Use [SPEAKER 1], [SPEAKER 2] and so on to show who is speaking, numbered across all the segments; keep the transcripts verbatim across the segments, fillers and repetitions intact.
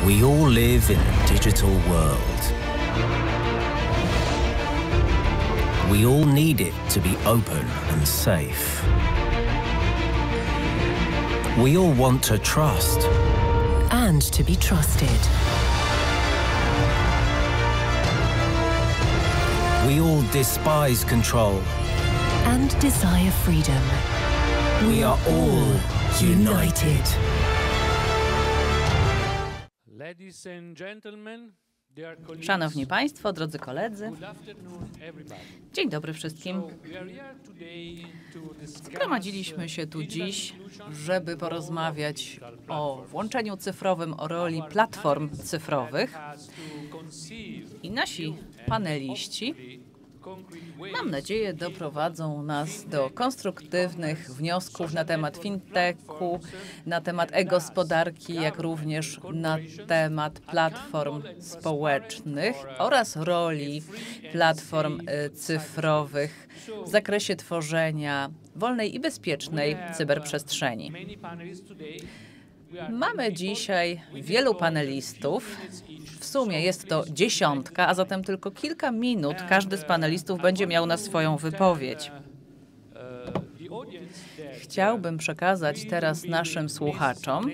[SPEAKER 1] We all live in a digital world. We all need it to be open and safe. We all want to trust.
[SPEAKER 2] And to be trusted.
[SPEAKER 1] We all despise control.
[SPEAKER 2] And desire freedom.
[SPEAKER 1] We are all united.
[SPEAKER 3] Ladies and gentlemen, dear colleagues,
[SPEAKER 4] Szanowni Państwo, drodzy koledzy,
[SPEAKER 3] good afternoon, everybody.
[SPEAKER 4] dzień dobry wszystkim.
[SPEAKER 3] So we are here today to discuss,
[SPEAKER 4] Zgromadziliśmy się tu dziś, żeby porozmawiać o włączeniu cyfrowym, o roli platform cyfrowych. I nasi paneliści, mam nadzieję, doprowadzą nas do konstruktywnych wniosków na temat fintechu, na temat e-gospodarki, jak również na temat platform społecznych oraz roli platform cyfrowych w zakresie tworzenia wolnej i bezpiecznej cyberprzestrzeni. Mamy dzisiaj wielu panelistów. W sumie jest to dziesiątka, a zatem tylko kilka minut każdy z panelistów będzie miał na swoją wypowiedź. Chciałbym przekazać teraz naszym słuchaczom,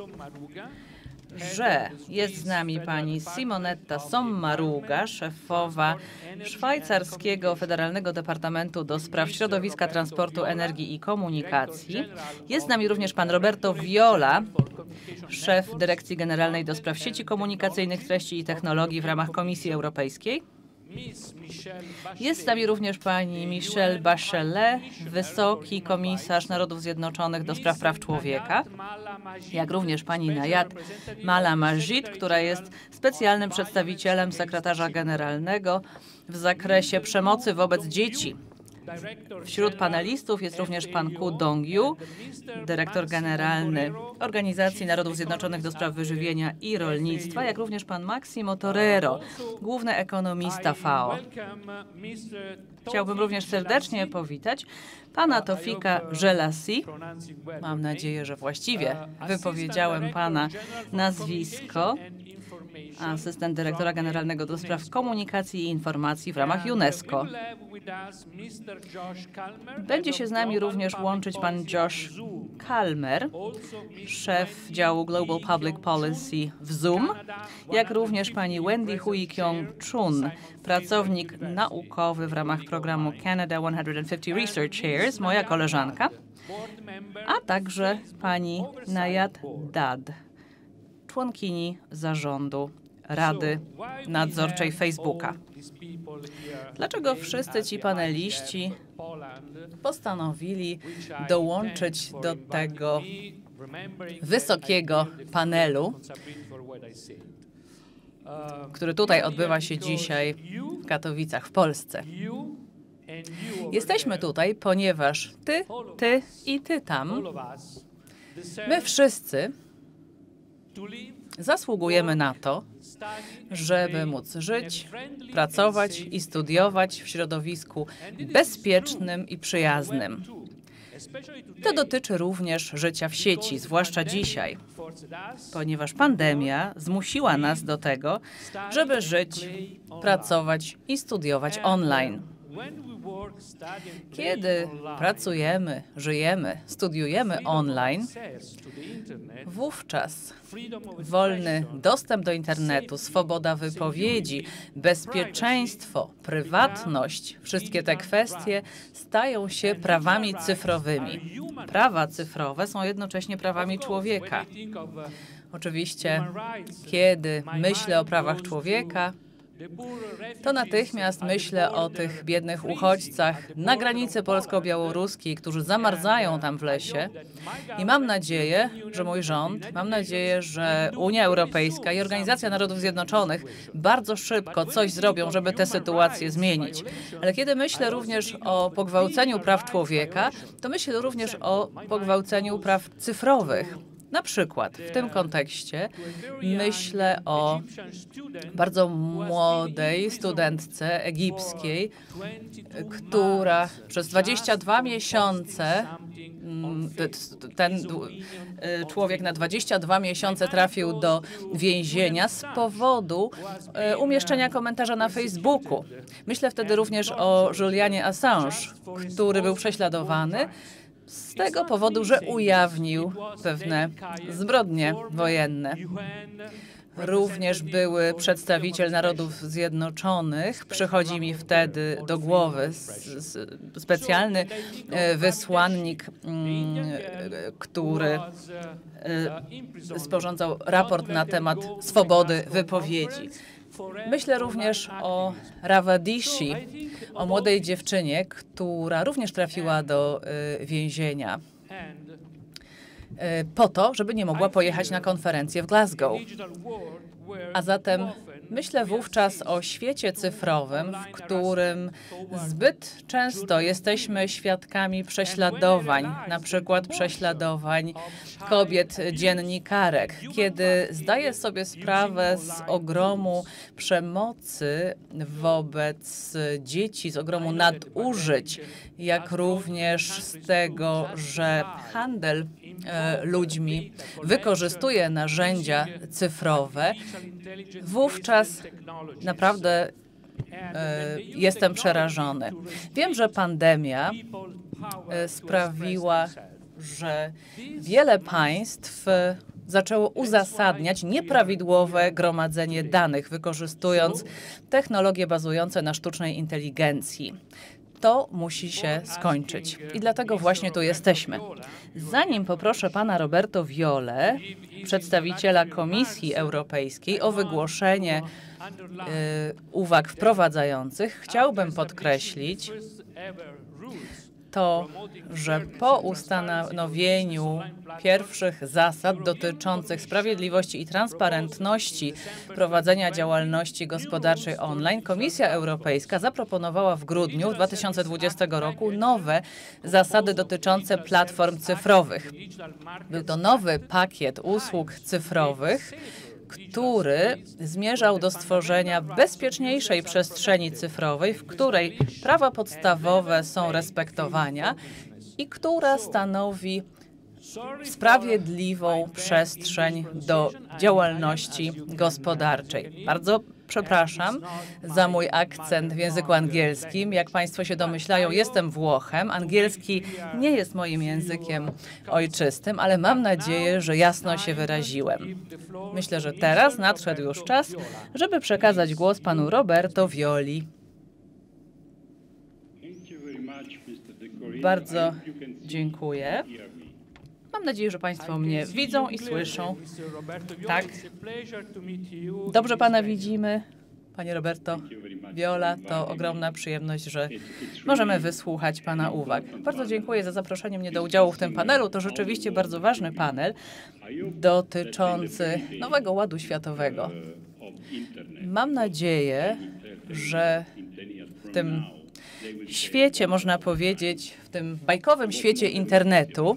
[SPEAKER 4] że jest z nami pani Simonetta Sommaruga, szefowa Szwajcarskiego Federalnego Departamentu do Spraw Środowiska, Transportu, Energii i Komunikacji. Jest z nami również pan Roberto Viola, szef Dyrekcji Generalnej do Spraw Sieci Komunikacyjnych, Treści i Technologii w ramach Komisji Europejskiej. Jest z nami również pani Michelle Bachelet, wysoki komisarz Narodów Zjednoczonych do spraw praw człowieka, jak również pani Nayat Malamajid, która jest specjalnym przedstawicielem sekretarza generalnego w zakresie przemocy wobec dzieci. Wśród panelistów jest również pan Ku Dong-yu, dyrektor generalny Organizacji Narodów Zjednoczonych do spraw wyżywienia i rolnictwa, jak również pan Massimo Torero, główny ekonomista F A O. Chciałbym również serdecznie powitać pana Tofika Żelasi. Mam nadzieję, że właściwie wypowiedziałem pana nazwisko. Asystent dyrektora generalnego do spraw komunikacji i informacji w ramach UNESCO. Będzie się z nami również łączyć pan Josh Kalmer, szef działu Global Public Policy w Zoom, jak również pani Wendy Hui-Kyung-chun, pracownik naukowy w ramach programu Canada sto pięćdziesiąt Research Chairs, moja koleżanka, a także pani Nayat Dad, członkini zarządu Rady Nadzorczej Facebooka. Dlaczego wszyscy ci paneliści postanowili dołączyć do tego wysokiego panelu, który tutaj odbywa się dzisiaj w Katowicach w Polsce? Jesteśmy tutaj, ponieważ ty, ty i ty tam, my wszyscy zasługujemy na to, żeby móc żyć, pracować i studiować w środowisku bezpiecznym i przyjaznym. To dotyczy również życia w sieci, zwłaszcza dzisiaj, ponieważ pandemia zmusiła nas do tego, żeby żyć, pracować i studiować online. Kiedy pracujemy, żyjemy, studiujemy online, wówczas wolny dostęp do internetu, swoboda wypowiedzi, bezpieczeństwo, prywatność, wszystkie te kwestie stają się prawami cyfrowymi. Prawa cyfrowe są jednocześnie prawami człowieka. Oczywiście, kiedy myślę o prawach człowieka, to natychmiast myślę o tych biednych uchodźcach na granicy polsko-białoruskiej, którzy zamarzają tam w lesie. I mam nadzieję, że mój rząd, mam nadzieję, że Unia Europejska i Organizacja Narodów Zjednoczonych bardzo szybko coś zrobią, żeby tę sytuację zmienić. Ale kiedy myślę również o pogwałceniu praw człowieka, to myślę również o pogwałceniu praw cyfrowych. Na przykład w tym kontekście myślę o bardzo młodej studentce egipskiej, która przez dwadzieścia dwa miesiące, ten człowiek na dwadzieścia dwa miesiące trafił do więzienia z powodu umieszczenia komentarza na Facebooku. Myślę wtedy również o Julianie Assange, który był prześladowany z tego powodu, że ujawnił pewne zbrodnie wojenne. Również były przedstawiciel Narodów Zjednoczonych. Przychodzi mi wtedy do głowy specjalny wysłannik, który sporządzał raport na temat swobody wypowiedzi. Myślę również o Ravadishi, o młodej dziewczynie, która również trafiła do więzienia po to, żeby nie mogła pojechać na konferencję w Glasgow. A zatem myślę wówczas o świecie cyfrowym, w którym zbyt często jesteśmy świadkami prześladowań, na przykład prześladowań kobiet dziennikarek. Kiedy zdaję sobie sprawę z ogromu przemocy wobec dzieci, z ogromu nadużyć, jak również z tego, że handel ludźmi wykorzystuje narzędzia cyfrowe, wówczas naprawdę e, jestem przerażony. Wiem, że pandemia e, sprawiła, że wiele państw zaczęło uzasadniać nieprawidłowe gromadzenie danych, wykorzystując technologie bazujące na sztucznej inteligencji. To musi się skończyć. I dlatego właśnie tu jesteśmy. Zanim poproszę pana Roberto Violę, przedstawiciela Komisji Europejskiej, o wygłoszenie y, uwag wprowadzających, chciałbym podkreślić to, że po ustanowieniu pierwszych zasad dotyczących sprawiedliwości i transparentności prowadzenia działalności gospodarczej online, Komisja Europejska zaproponowała w grudniu dwa tysiące dwudziestego roku nowe zasady dotyczące platform cyfrowych. Był to nowy pakiet usług cyfrowych, który zmierzał do stworzenia bezpieczniejszej przestrzeni cyfrowej, w której prawa podstawowe są respektowane i która stanowi sprawiedliwą przestrzeń do działalności gospodarczej. Bardzo przepraszam za mój akcent w języku angielskim. Jak państwo się domyślają, jestem Włochem. Angielski nie jest moim językiem ojczystym, ale mam nadzieję, że jasno się wyraziłem. Myślę, że teraz nadszedł już czas, żeby przekazać głos panu Roberto Violi. Bardzo dziękuję. Mam nadzieję, że państwo mnie widzą i słyszą. Tak. Dobrze pana widzimy. Panie Roberto Viola, to ogromna przyjemność, że możemy wysłuchać pana uwag. Bardzo dziękuję za zaproszenie mnie do udziału w tym panelu. To rzeczywiście bardzo ważny panel dotyczący nowego ładu światowego. Mam nadzieję, że w tym świecie, można powiedzieć, w tym bajkowym świecie internetu,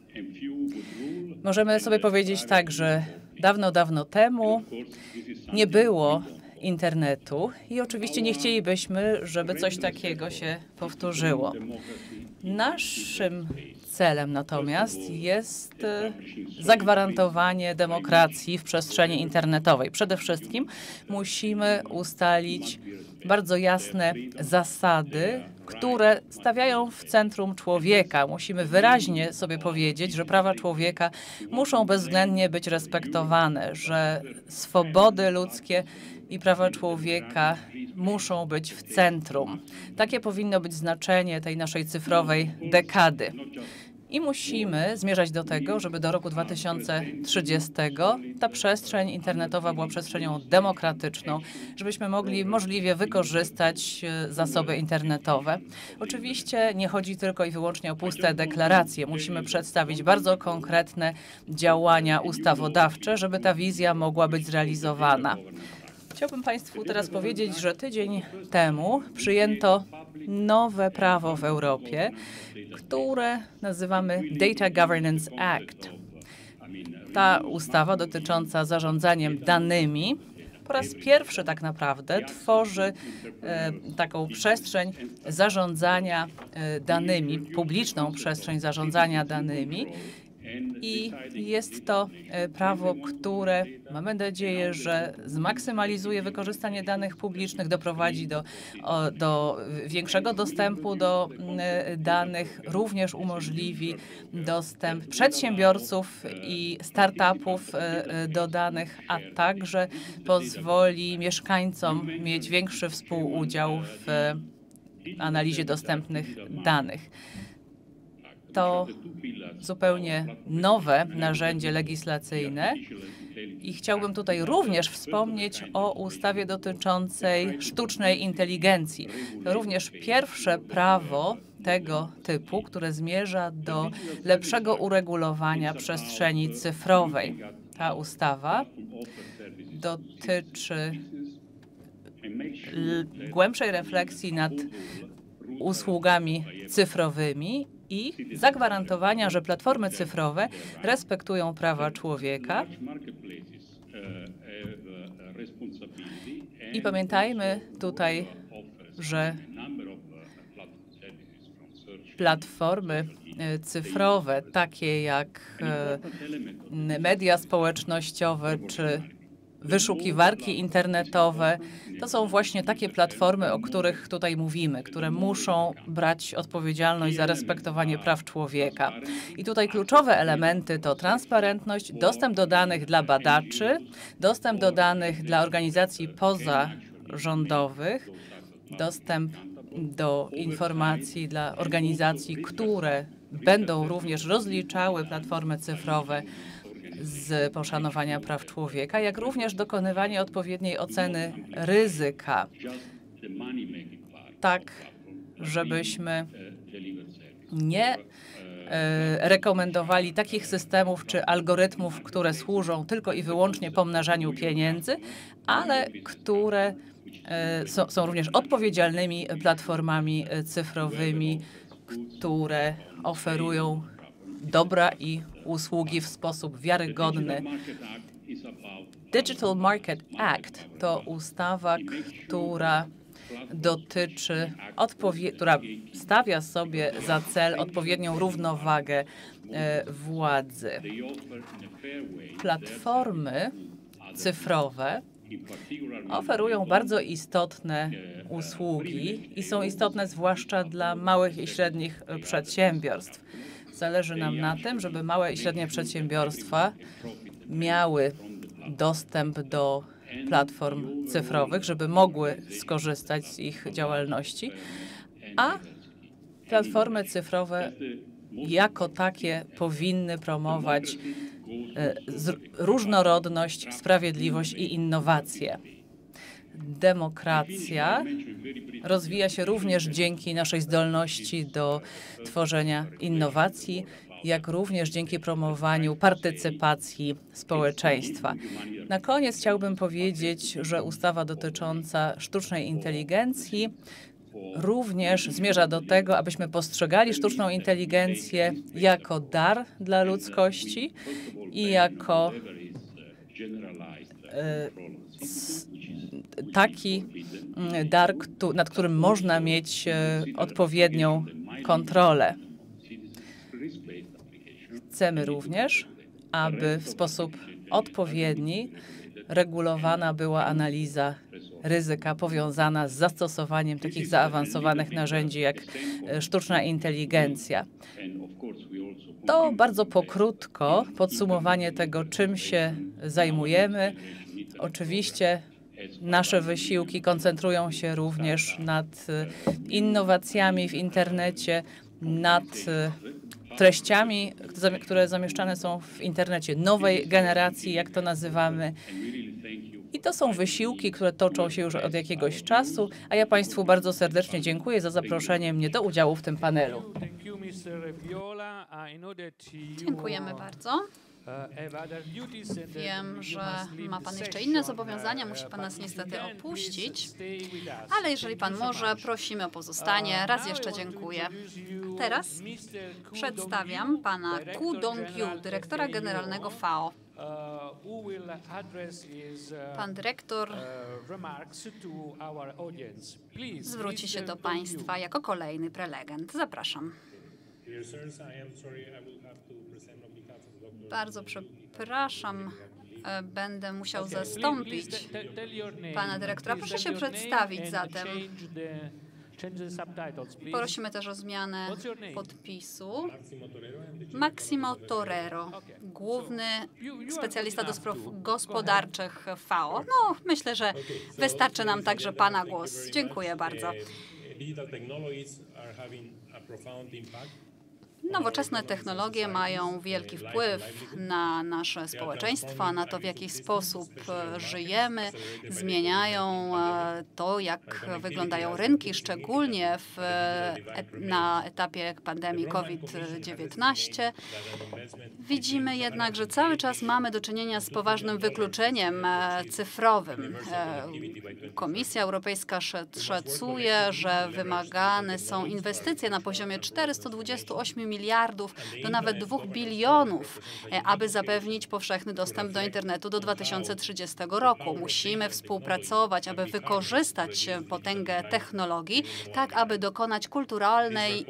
[SPEAKER 4] możemy sobie powiedzieć tak, że dawno, dawno temu nie było internetu i oczywiście nie chcielibyśmy, żeby coś takiego się powtórzyło. Naszym celem natomiast jest zagwarantowanie demokracji w przestrzeni internetowej. Przede wszystkim musimy ustalić bardzo jasne zasady, które stawiają w centrum człowieka. Musimy wyraźnie sobie powiedzieć, że prawa człowieka muszą bezwzględnie być respektowane, że swobody ludzkie i prawa człowieka muszą być w centrum. Takie powinno być znaczenie tej naszej cyfrowej dekady. I musimy zmierzać do tego, żeby do roku dwa tysiące trzydziestego ta przestrzeń internetowa była przestrzenią demokratyczną, żebyśmy mogli możliwie wykorzystać zasoby internetowe. Oczywiście nie chodzi tylko i wyłącznie o puste deklaracje. Musimy przedstawić bardzo konkretne działania ustawodawcze, żeby ta wizja mogła być zrealizowana. Chciałbym państwu teraz powiedzieć, że tydzień temu przyjęto nowe prawo w Europie, które nazywamy Data Governance Act. Ta ustawa dotycząca zarządzaniem danymi po raz pierwszy tak naprawdę tworzy e, taką przestrzeń zarządzania e, danymi, publiczną przestrzeń zarządzania danymi. I jest to e, prawo, które mamy nadzieję, że zmaksymalizuje wykorzystanie danych publicznych, doprowadzi do, o, do większego dostępu do e, danych, również umożliwi dostęp przedsiębiorców i startupów e, do danych, a także pozwoli mieszkańcom mieć większy współudział w analizie dostępnych danych. To zupełnie nowe narzędzie legislacyjne i chciałbym tutaj również wspomnieć o ustawie dotyczącej sztucznej inteligencji. To również pierwsze prawo tego typu, które zmierza do lepszego uregulowania przestrzeni cyfrowej. Ta ustawa dotyczy głębszej refleksji nad usługami cyfrowymi i zagwarantowania, że platformy cyfrowe respektują prawa człowieka. I pamiętajmy tutaj, że platformy cyfrowe, takie jak media społecznościowe czy wyszukiwarki internetowe, to są właśnie takie platformy, o których tutaj mówimy, które muszą brać odpowiedzialność za respektowanie praw człowieka. I tutaj kluczowe elementy to transparentność, dostęp do danych dla badaczy, dostęp do danych dla organizacji pozarządowych, dostęp do informacji dla organizacji, które będą również rozliczały platformy cyfrowe z poszanowania praw człowieka, jak również dokonywanie odpowiedniej oceny ryzyka, tak żebyśmy nie e, rekomendowali takich systemów czy algorytmów, które służą tylko i wyłącznie pomnażaniu pieniędzy, ale które e, są, są również odpowiedzialnymi platformami cyfrowymi, które oferują dobra i usługi w sposób wiarygodny. Digital Market Act to ustawa, która dotyczy, która stawia sobie za cel odpowiednią równowagę e, władzy. Platformy cyfrowe oferują bardzo istotne usługi i są istotne zwłaszcza dla małych i średnich przedsiębiorstw. Zależy nam na tym, żeby małe i średnie przedsiębiorstwa miały dostęp do platform cyfrowych, żeby mogły skorzystać z ich działalności, a platformy cyfrowe jako takie powinny promować różnorodność, sprawiedliwość i innowacje. Demokracja rozwija się również dzięki naszej zdolności do tworzenia innowacji, jak również dzięki promowaniu partycypacji społeczeństwa. Na koniec chciałbym powiedzieć, że ustawa dotycząca sztucznej inteligencji również zmierza do tego, abyśmy postrzegali sztuczną inteligencję jako dar dla ludzkości i jako e, taki dar, nad którym można mieć odpowiednią kontrolę. Chcemy również, aby w sposób odpowiedni regulowana była analiza ryzyka powiązana z zastosowaniem takich zaawansowanych narzędzi jak sztuczna inteligencja. To bardzo pokrótko podsumowanie tego, czym się zajmujemy. Oczywiście nasze wysiłki koncentrują się również nad innowacjami w internecie, nad treściami, które zamieszczane są w internecie nowej generacji, jak to nazywamy. I to są wysiłki, które toczą się już od jakiegoś czasu, a ja Państwu bardzo serdecznie dziękuję za zaproszenie mnie do udziału w tym panelu.
[SPEAKER 5] Dziękujemy bardzo. Wiem, że ma Pan jeszcze inne zobowiązania, musi Pan nas niestety opuścić, ale jeżeli Pan może, prosimy o pozostanie. Raz jeszcze dziękuję. Teraz przedstawiam Pana Ku Dong-yu, dyrektora generalnego F A O. Pan dyrektor zwróci się do Państwa jako kolejny prelegent. Zapraszam. Bardzo przepraszam, będę musiał zastąpić pana dyrektora. Proszę się przedstawić zatem. Prosimy też o zmianę podpisu. Massimo Torero, główny specjalista do spraw gospodarczych F A O. No, myślę, że wystarczy nam także pana głos. Dziękuję bardzo. Nowoczesne technologie mają wielki wpływ na nasze społeczeństwa, na to, w jaki sposób żyjemy, zmieniają to, jak wyglądają rynki, szczególnie w, na etapie pandemii COVID dziewiętnaście. Widzimy jednak, że cały czas mamy do czynienia z poważnym wykluczeniem cyfrowym. Komisja Europejska szacuje, że wymagane są inwestycje na poziomie czterystu dwudziestu ośmiu miliardów do nawet dwóch bilionów, aby zapewnić powszechny dostęp do internetu do dwa tysiące trzydziestego roku. Musimy współpracować, aby wykorzystać potęgę technologii, tak aby dokonać kulturalnej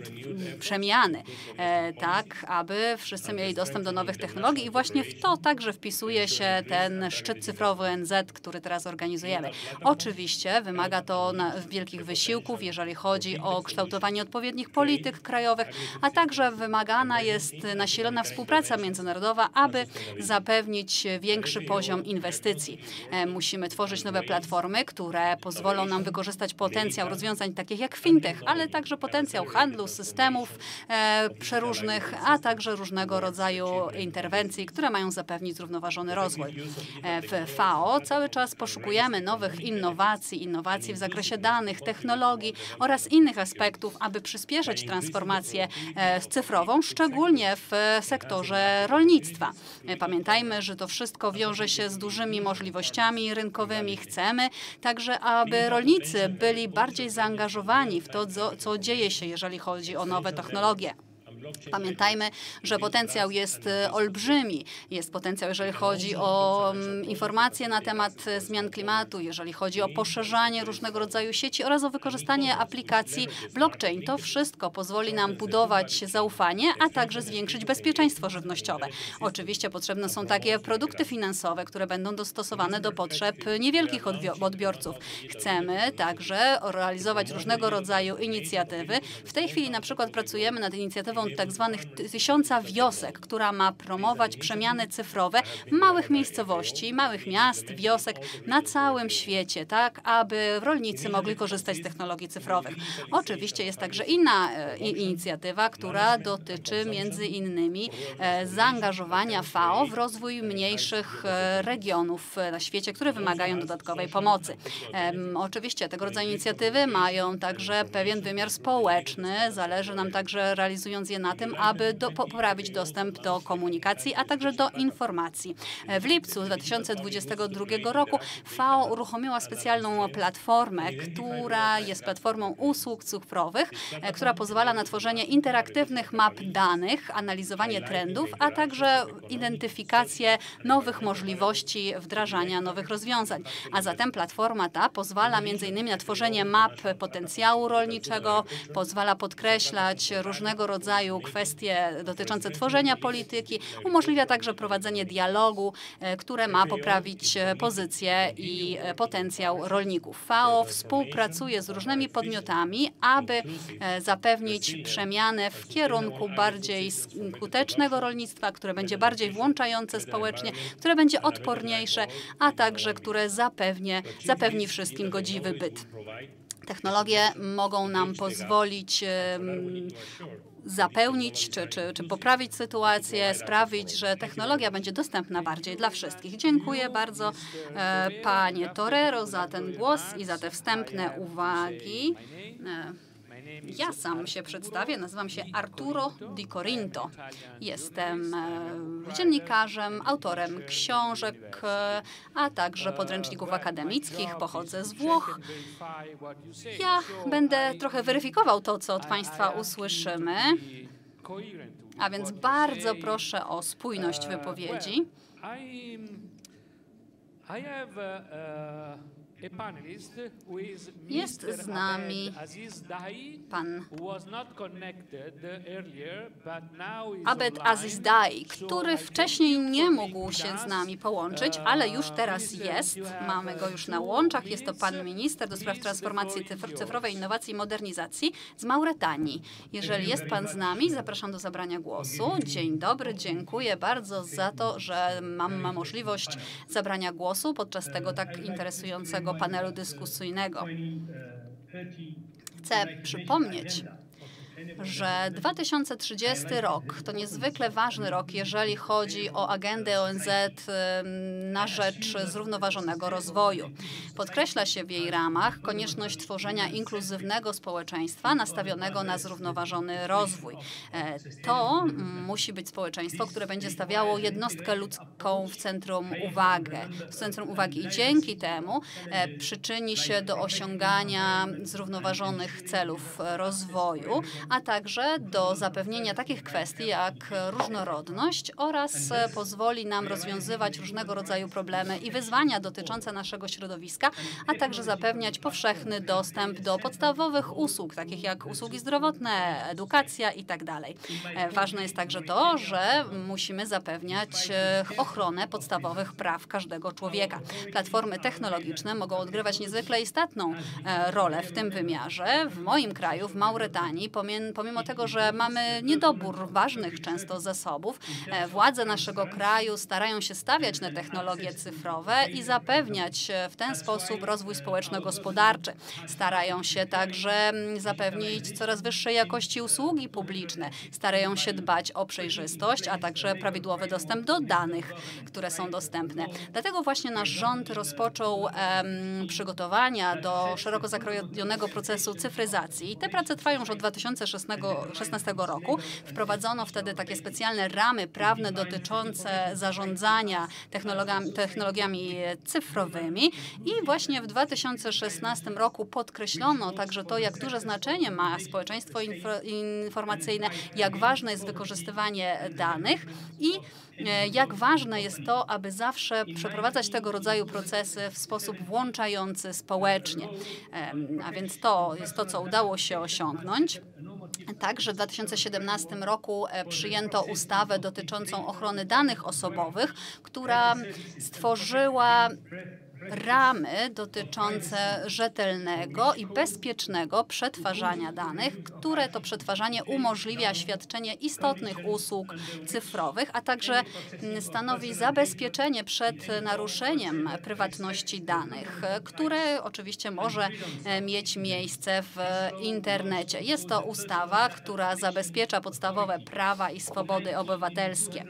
[SPEAKER 5] przemiany, tak aby wszyscy mieli dostęp do nowych technologii i właśnie w to także wpisuje się ten szczyt cyfrowy N Z, który teraz organizujemy. Oczywiście wymaga to wielkich wysiłków, jeżeli chodzi o kształtowanie odpowiednich polityk krajowych, a także wymagana jest nasilona współpraca międzynarodowa, aby zapewnić większy poziom inwestycji. Musimy tworzyć nowe platformy, które pozwolą nam wykorzystać potencjał rozwiązań takich jak fintech, ale także potencjał handlu, systemów e, przeróżnych, a także różnego rodzaju interwencji, które mają zapewnić zrównoważony rozwój. E, w F A O cały czas poszukujemy nowych innowacji, innowacji w zakresie danych, technologii oraz innych aspektów, aby przyspieszyć transformację e, cyfrową, szczególnie w sektorze rolnictwa. Pamiętajmy, że to wszystko wiąże się z dużymi możliwościami rynkowymi. Chcemy także, aby rolnicy byli bardziej zaangażowani w to, co, co dzieje się, jeżeli chodzi o nowe technologie. Pamiętajmy, że potencjał jest olbrzymi. Jest potencjał, jeżeli chodzi o informacje na temat zmian klimatu, jeżeli chodzi o poszerzanie różnego rodzaju sieci oraz o wykorzystanie aplikacji blockchain. To wszystko pozwoli nam budować zaufanie, a także zwiększyć bezpieczeństwo żywnościowe. Oczywiście potrzebne są takie produkty finansowe, które będą dostosowane do potrzeb niewielkich odbiorców. Chcemy także realizować różnego rodzaju inicjatywy. W tej chwili na przykład pracujemy nad inicjatywą tak zwanych tysiąca wiosek, która ma promować przemiany cyfrowe małych miejscowości, małych miast, wiosek na całym świecie, tak aby rolnicy mogli korzystać z technologii cyfrowych. Oczywiście jest także inna e, inicjatywa, która dotyczy między innymi e, zaangażowania F A O w rozwój mniejszych e, regionów na świecie, które wymagają dodatkowej pomocy. E, oczywiście tego rodzaju inicjatywy mają także pewien wymiar społeczny. Zależy nam także, realizując je na tym, aby do, poprawić dostęp do komunikacji, a także do informacji. W lipcu dwa tysiące dwudziestego drugiego roku F A O uruchomiła specjalną platformę, która jest platformą usług cyfrowych, która pozwala na tworzenie interaktywnych map danych, analizowanie trendów, a także identyfikację nowych możliwości wdrażania nowych rozwiązań. A zatem platforma ta pozwala między innymi na tworzenie map potencjału rolniczego, pozwala podkreślać różnego rodzaju kwestie dotyczące tworzenia polityki, umożliwia także prowadzenie dialogu, które ma poprawić pozycję i potencjał rolników. F A O współpracuje z różnymi podmiotami, aby zapewnić przemianę w kierunku bardziej skutecznego rolnictwa, które będzie bardziej włączające społecznie, które będzie odporniejsze, a także które zapewnie, zapewni wszystkim godziwy byt. Technologie mogą nam pozwolić zapełnić czy, czy, czy poprawić sytuację, sprawić, że technologia będzie dostępna bardziej dla wszystkich. Dziękuję bardzo e, panie Torero za ten głos i za te wstępne uwagi. E, Ja sam się przedstawię, nazywam się Arturo Di Corinto. Jestem dziennikarzem, autorem książek, a także podręczników akademickich, pochodzę z Włoch. Ja będę trochę weryfikował to, co od Państwa usłyszymy, a więc bardzo proszę o spójność wypowiedzi. Jest z nami pan Abed Aziz Dai, który wcześniej nie mógł się z nami połączyć, ale już teraz jest. Mamy go już na łączach. Jest to pan minister do spraw transformacji cyfrowej, innowacji i modernizacji z Mauretanii. Jeżeli jest pan z nami, zapraszam do zabrania głosu. Dzień dobry, dziękuję bardzo za to, że mam możliwość zabrania głosu podczas tego tak interesującego panelu dyskusyjnego. Chcę przypomnieć, że dwa tysiące trzydziesty rok to niezwykle ważny rok, jeżeli chodzi o agendę O N Z na rzecz zrównoważonego rozwoju. Podkreśla się w jej ramach konieczność tworzenia inkluzywnego społeczeństwa nastawionego na zrównoważony rozwój. To musi być społeczeństwo, które będzie stawiało jednostkę ludzką w centrum uwagi. W centrum uwagi i dzięki temu przyczyni się do osiągania zrównoważonych celów rozwoju, a także do zapewnienia takich kwestii jak różnorodność oraz pozwoli nam rozwiązywać różnego rodzaju problemy i wyzwania dotyczące naszego środowiska, a także zapewniać powszechny dostęp do podstawowych usług, takich jak usługi zdrowotne, edukacja itd. Ważne jest także to, że musimy zapewniać ochronę podstawowych praw każdego człowieka. Platformy technologiczne mogą odgrywać niezwykle istotną rolę w tym wymiarze. W moim kraju, w Mauretanii, pomimo tego, że mamy niedobór ważnych często zasobów, władze naszego kraju starają się stawiać na technologie cyfrowe i zapewniać w ten sposób rozwój społeczno-gospodarczy. Starają się także zapewnić coraz wyższej jakości usługi publiczne. Starają się dbać o przejrzystość, a także prawidłowy dostęp do danych, które są dostępne. Dlatego właśnie nasz rząd rozpoczął um, przygotowania do szeroko zakrojonego procesu cyfryzacji. Te prace trwają już od dwa tysiące szesnastego roku. Wprowadzono wtedy takie specjalne ramy prawne dotyczące zarządzania technologiami, technologiami cyfrowymi i właśnie w dwa tysiące szesnastym roku podkreślono także to, jak duże znaczenie ma społeczeństwo informacyjne, jak ważne jest wykorzystywanie danych i jak ważne jest to, aby zawsze przeprowadzać tego rodzaju procesy w sposób włączający społecznie. A więc to jest to, co udało się osiągnąć. Także w dwa tysiące siedemnastym roku przyjęto ustawę dotyczącą ochrony danych osobowych, która stworzyła ramy dotyczące rzetelnego i bezpiecznego przetwarzania danych, które to przetwarzanie umożliwia świadczenie istotnych usług cyfrowych, a także stanowi zabezpieczenie przed naruszeniem prywatności danych, które oczywiście może mieć miejsce w internecie. Jest to ustawa, która zabezpiecza podstawowe prawa i swobody obywatelskie.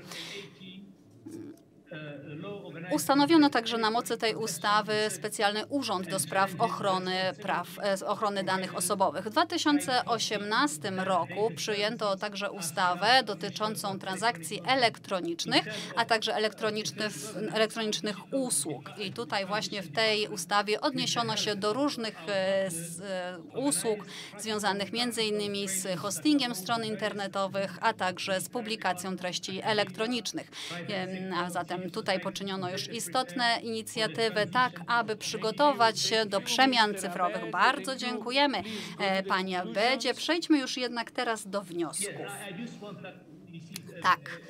[SPEAKER 5] Ustanowiono także na mocy tej ustawy specjalny urząd do spraw ochrony praw, ochrony danych osobowych. W dwa tysiące osiemnastym roku przyjęto także ustawę dotyczącą transakcji elektronicznych, a także elektronicznych, elektronicznych usług. I tutaj właśnie w tej ustawie odniesiono się do różnych usług związanych między innymi z hostingiem stron internetowych, a także z publikacją treści elektronicznych. A zatem tutaj poczyniono już istotne inicjatywy, tak aby przygotować się do przemian cyfrowych. Bardzo dziękujemy, panie Abedzie. Przejdźmy już jednak teraz do wniosków. Tak.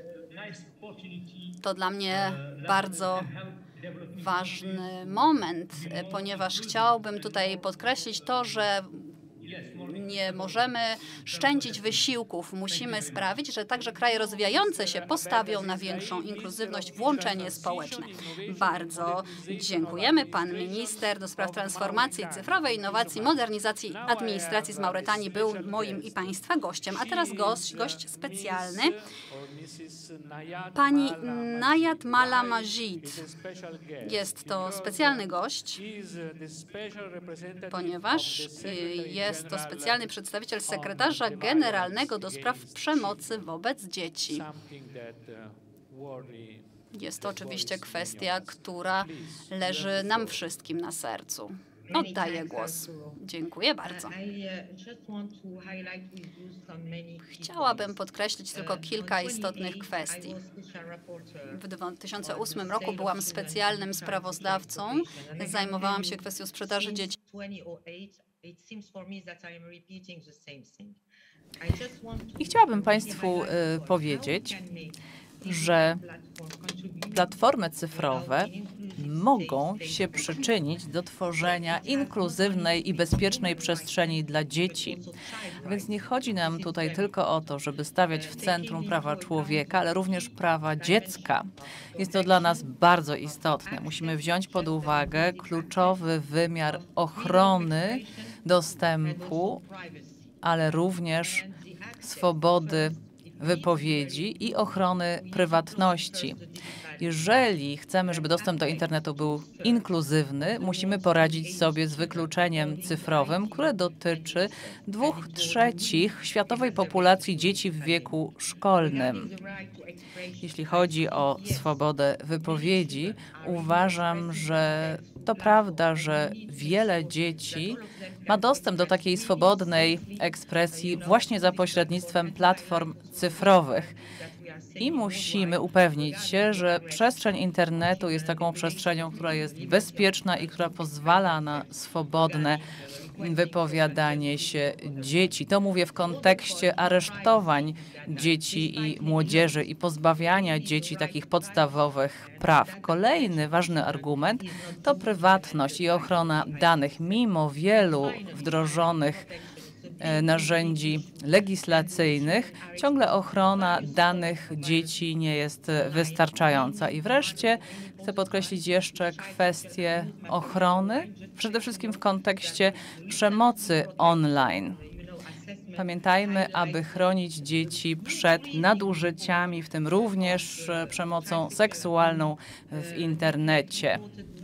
[SPEAKER 5] To dla mnie bardzo ważny moment, ponieważ chciałbym tutaj podkreślić to, że nie możemy szczędzić wysiłków. Musimy sprawić, że także kraje rozwijające się postawią na większą inkluzywność, włączenie społeczne. Bardzo dziękujemy. Pan minister do spraw transformacji cyfrowej, innowacji, modernizacji administracji z Mauretanii był moim i państwa gościem. A teraz gość, gość specjalny, Pani Nayat Mala Majid jest to specjalny gość, ponieważ jest to specjalny przedstawiciel sekretarza generalnego do spraw przemocy wobec dzieci. Jest to oczywiście kwestia, która leży nam wszystkim na sercu. Oddaję głos. Dziękuję bardzo. Chciałabym podkreślić tylko kilka istotnych kwestii. W dwa tysiące ósmym roku byłam specjalnym sprawozdawcą. Zajmowałam się kwestią sprzedaży dzieci.
[SPEAKER 4] I chciałabym Państwu y, powiedzieć, że platformy cyfrowe mogą się przyczynić do tworzenia inkluzywnej i bezpiecznej przestrzeni dla dzieci. A więc nie chodzi nam tutaj tylko o to, żeby stawiać w centrum prawa człowieka, ale również prawa dziecka. Jest to dla nas bardzo istotne. Musimy wziąć pod uwagę kluczowy wymiar ochrony dostępu, ale również swobody wypowiedzi i ochrony prywatności. Jeżeli chcemy, żeby dostęp do internetu był inkluzywny, musimy poradzić sobie z wykluczeniem cyfrowym, które dotyczy dwóch trzecich światowej populacji dzieci w wieku szkolnym. Jeśli chodzi o swobodę wypowiedzi, uważam, że to prawda, że wiele dzieci ma dostęp do takiej swobodnej ekspresji właśnie za pośrednictwem platform cyfrowych. I musimy upewnić się, że przestrzeń internetu jest taką przestrzenią, która jest bezpieczna i która pozwala na swobodne wypowiadanie się dzieci. To mówię w kontekście aresztowań dzieci i młodzieży i pozbawiania dzieci takich podstawowych praw. Kolejny ważny argument to prywatność i ochrona danych. Mimo wielu wdrożonych narzędzi legislacyjnych, ciągle ochrona danych dzieci nie jest wystarczająca. I wreszcie chcę podkreślić jeszcze kwestię ochrony, przede wszystkim w kontekście przemocy online. Pamiętajmy, aby chronić dzieci przed nadużyciami, w tym również przemocą seksualną w internecie.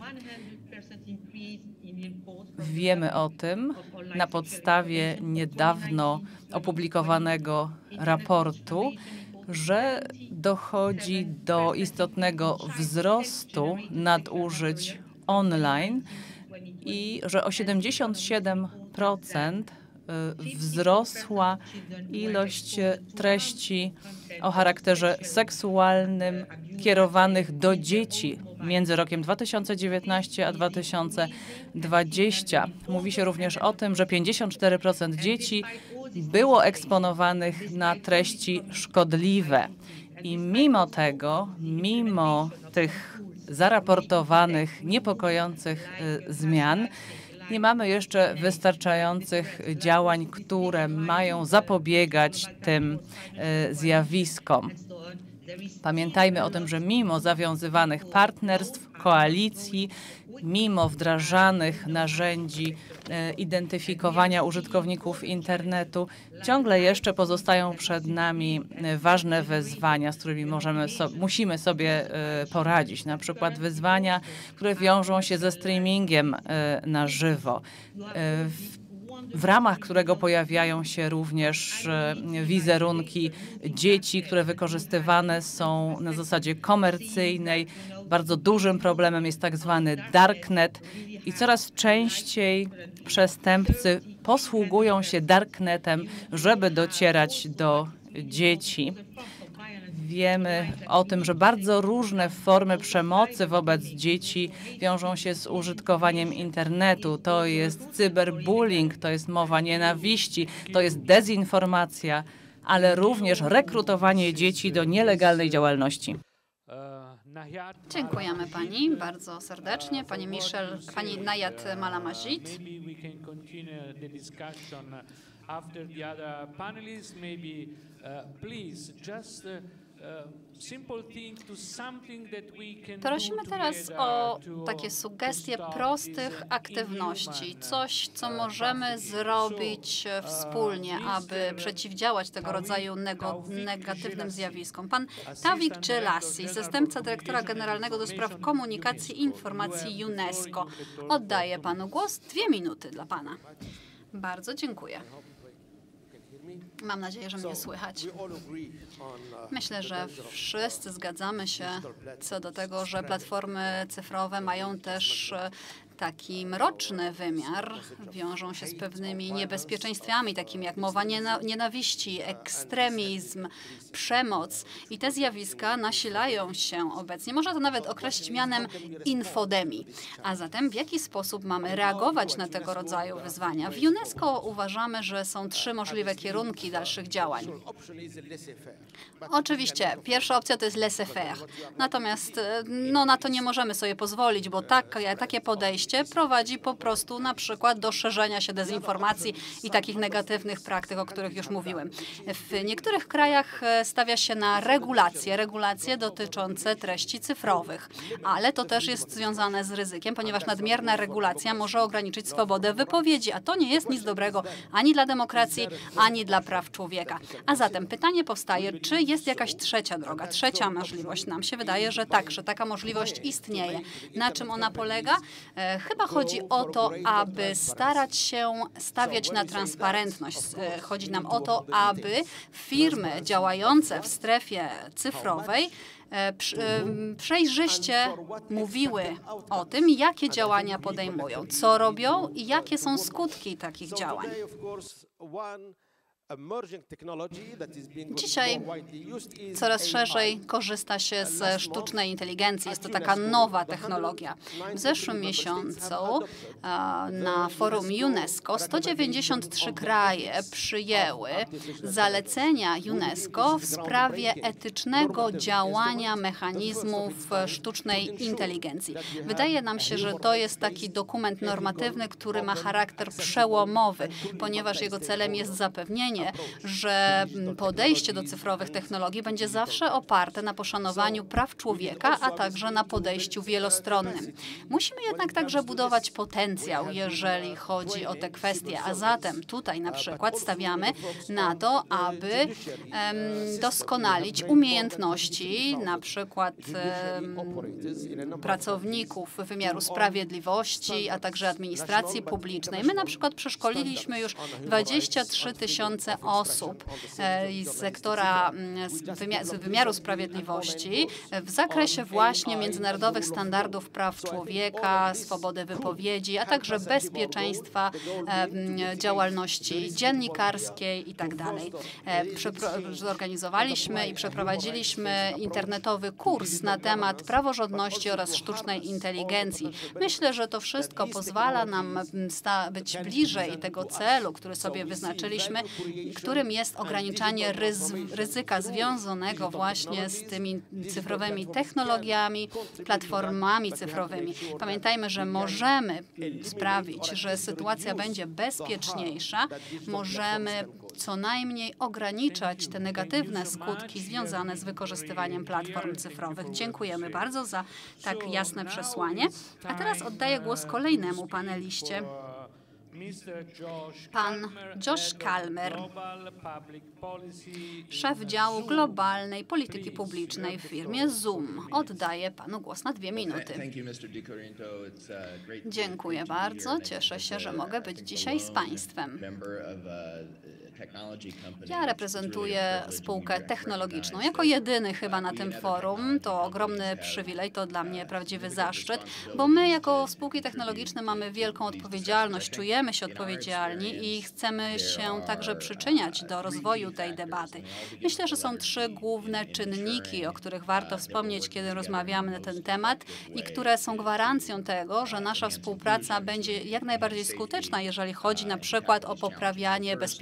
[SPEAKER 4] Wiemy o tym na podstawie niedawno opublikowanego raportu, że dochodzi do istotnego wzrostu nadużyć online i że o siedemdziesiąt siedem procent wzrosła ilość treści o charakterze seksualnym kierowanych do dzieci między rokiem dwa tysiące dziewiętnastym a dwa tysiące dwudziestym. Mówi się również o tym, że pięćdziesiąt cztery procent dzieci było eksponowanych na treści szkodliwe. I mimo tego, mimo tych zaraportowanych niepokojących y, zmian, nie mamy jeszcze wystarczających działań, które mają zapobiegać tym y, zjawiskom. Pamiętajmy o tym, że mimo zawiązywanych partnerstw, koalicji, mimo wdrażanych narzędzi e, identyfikowania użytkowników internetu, ciągle jeszcze pozostają przed nami ważne wyzwania, z którymi możemy so, musimy sobie e, poradzić. Na przykład wyzwania, które wiążą się ze streamingiem e, na żywo. E, w, w ramach którego pojawiają się również wizerunki dzieci, które wykorzystywane są na zasadzie komercyjnej. Bardzo dużym problemem jest tak zwany darknet i coraz częściej przestępcy posługują się darknetem, żeby docierać do dzieci. Wiemy o tym, że bardzo różne formy przemocy wobec dzieci wiążą się z użytkowaniem internetu. To jest cyberbullying, to jest mowa nienawiści, to jest dezinformacja, ale również rekrutowanie dzieci do nielegalnej działalności.
[SPEAKER 5] Dziękujemy pani bardzo serdecznie. Pani Michel, pani Nayat Mala Majid. Prosimy teraz o takie sugestie prostych aktywności, coś, co możemy zrobić wspólnie, aby przeciwdziałać tego rodzaju nego, negatywnym zjawiskom. Pan Tawik Dżelassi, zastępca dyrektora generalnego do spraw komunikacji i informacji UNESCO. Oddaję panu głos. Dwie minuty dla pana. Bardzo dziękuję. Mam nadzieję, że mnie słychać. Myślę, że wszyscy zgadzamy się co do tego, że platformy cyfrowe mają też taki mroczny wymiar, wiążą się z pewnymi niebezpieczeństwami, takimi jak mowa nienawiści, ekstremizm, przemoc. I te zjawiska nasilają się obecnie. Można to nawet określić mianem infodemii. A zatem w jaki sposób mamy reagować na tego rodzaju wyzwania? W UNESCO uważamy, że są trzy możliwe kierunki dalszych działań. Oczywiście, pierwsza opcja to jest laissez-faire. Natomiast no, na to nie możemy sobie pozwolić, bo tak, takie podejście prowadzi po prostu na przykład do szerzenia się dezinformacji i takich negatywnych praktyk, o których już mówiłem. W niektórych krajach stawia się na regulacje, regulacje dotyczące treści cyfrowych, ale to też jest związane z ryzykiem, ponieważ nadmierna regulacja może ograniczyć swobodę wypowiedzi, a to nie jest nic dobrego ani dla demokracji, ani dla praw człowieka. A zatem pytanie powstaje, czy jest jakaś trzecia droga, trzecia możliwość? Nam się wydaje, że tak, że taka możliwość istnieje. Na czym ona polega? Chyba chodzi o to, aby starać się stawiać na transparentność. Chodzi nam o to, aby firmy działające w strefie cyfrowej przejrzyście mówiły o tym, jakie działania podejmują, co robią i jakie są skutki takich działań. Dzisiaj coraz szerzej korzysta się ze sztucznej inteligencji. Jest to taka nowa technologia. W zeszłym miesiącu na forum UNESCO sto dziewięćdziesiąt trzy kraje przyjęły zalecenia UNESCO w sprawie etycznego działania mechanizmów sztucznej inteligencji. Wydaje nam się, że to jest taki dokument normatywny, który ma charakter przełomowy, ponieważ jego celem jest zapewnienie, że podejście do cyfrowych technologii będzie zawsze oparte na poszanowaniu praw człowieka, a także na podejściu wielostronnym. Musimy jednak także budować potencjał, jeżeli chodzi o te kwestie, a zatem tutaj na przykład stawiamy na to, aby um, doskonalić umiejętności na przykład um, pracowników wymiaru sprawiedliwości, a także administracji publicznej. My na przykład przeszkoliliśmy już dwadzieścia trzy tysiące osób z sektora z wymiaru sprawiedliwości w zakresie właśnie międzynarodowych standardów praw człowieka, swobody wypowiedzi, a także bezpieczeństwa działalności dziennikarskiej i tak dalej. Zorganizowaliśmy i przeprowadziliśmy internetowy kurs na temat praworządności oraz sztucznej inteligencji. Myślę, że to wszystko pozwala nam być bliżej tego celu, który sobie wyznaczyliśmy, którym jest ograniczanie ryz ryzyka związanego właśnie z tymi cyfrowymi technologiami, platformami cyfrowymi. Pamiętajmy, że możemy sprawić, że sytuacja będzie bezpieczniejsza, możemy co najmniej ograniczać te negatywne skutki związane z wykorzystywaniem platform cyfrowych. Dziękujemy bardzo za tak jasne przesłanie. A teraz oddaję głos kolejnemu paneliście. Pan Josh Kalmer, szef działu globalnej polityki publicznej w firmie Zoom. Oddaję panu głos na dwie minuty. Dziękuję bardzo. Cieszę się, że mogę być dzisiaj z państwem. Ja reprezentuję spółkę technologiczną. Jako jedyny chyba na tym forum. To ogromny przywilej, to dla mnie prawdziwy zaszczyt, bo my jako spółki technologiczne mamy wielką odpowiedzialność, czujemy się odpowiedzialni i chcemy się także przyczyniać do rozwoju tej debaty. Myślę, że są trzy główne czynniki, o których warto wspomnieć, kiedy rozmawiamy na ten temat i które są gwarancją tego, że nasza współpraca będzie jak najbardziej skuteczna, jeżeli chodzi na przykład o poprawianie bezpieczeństwa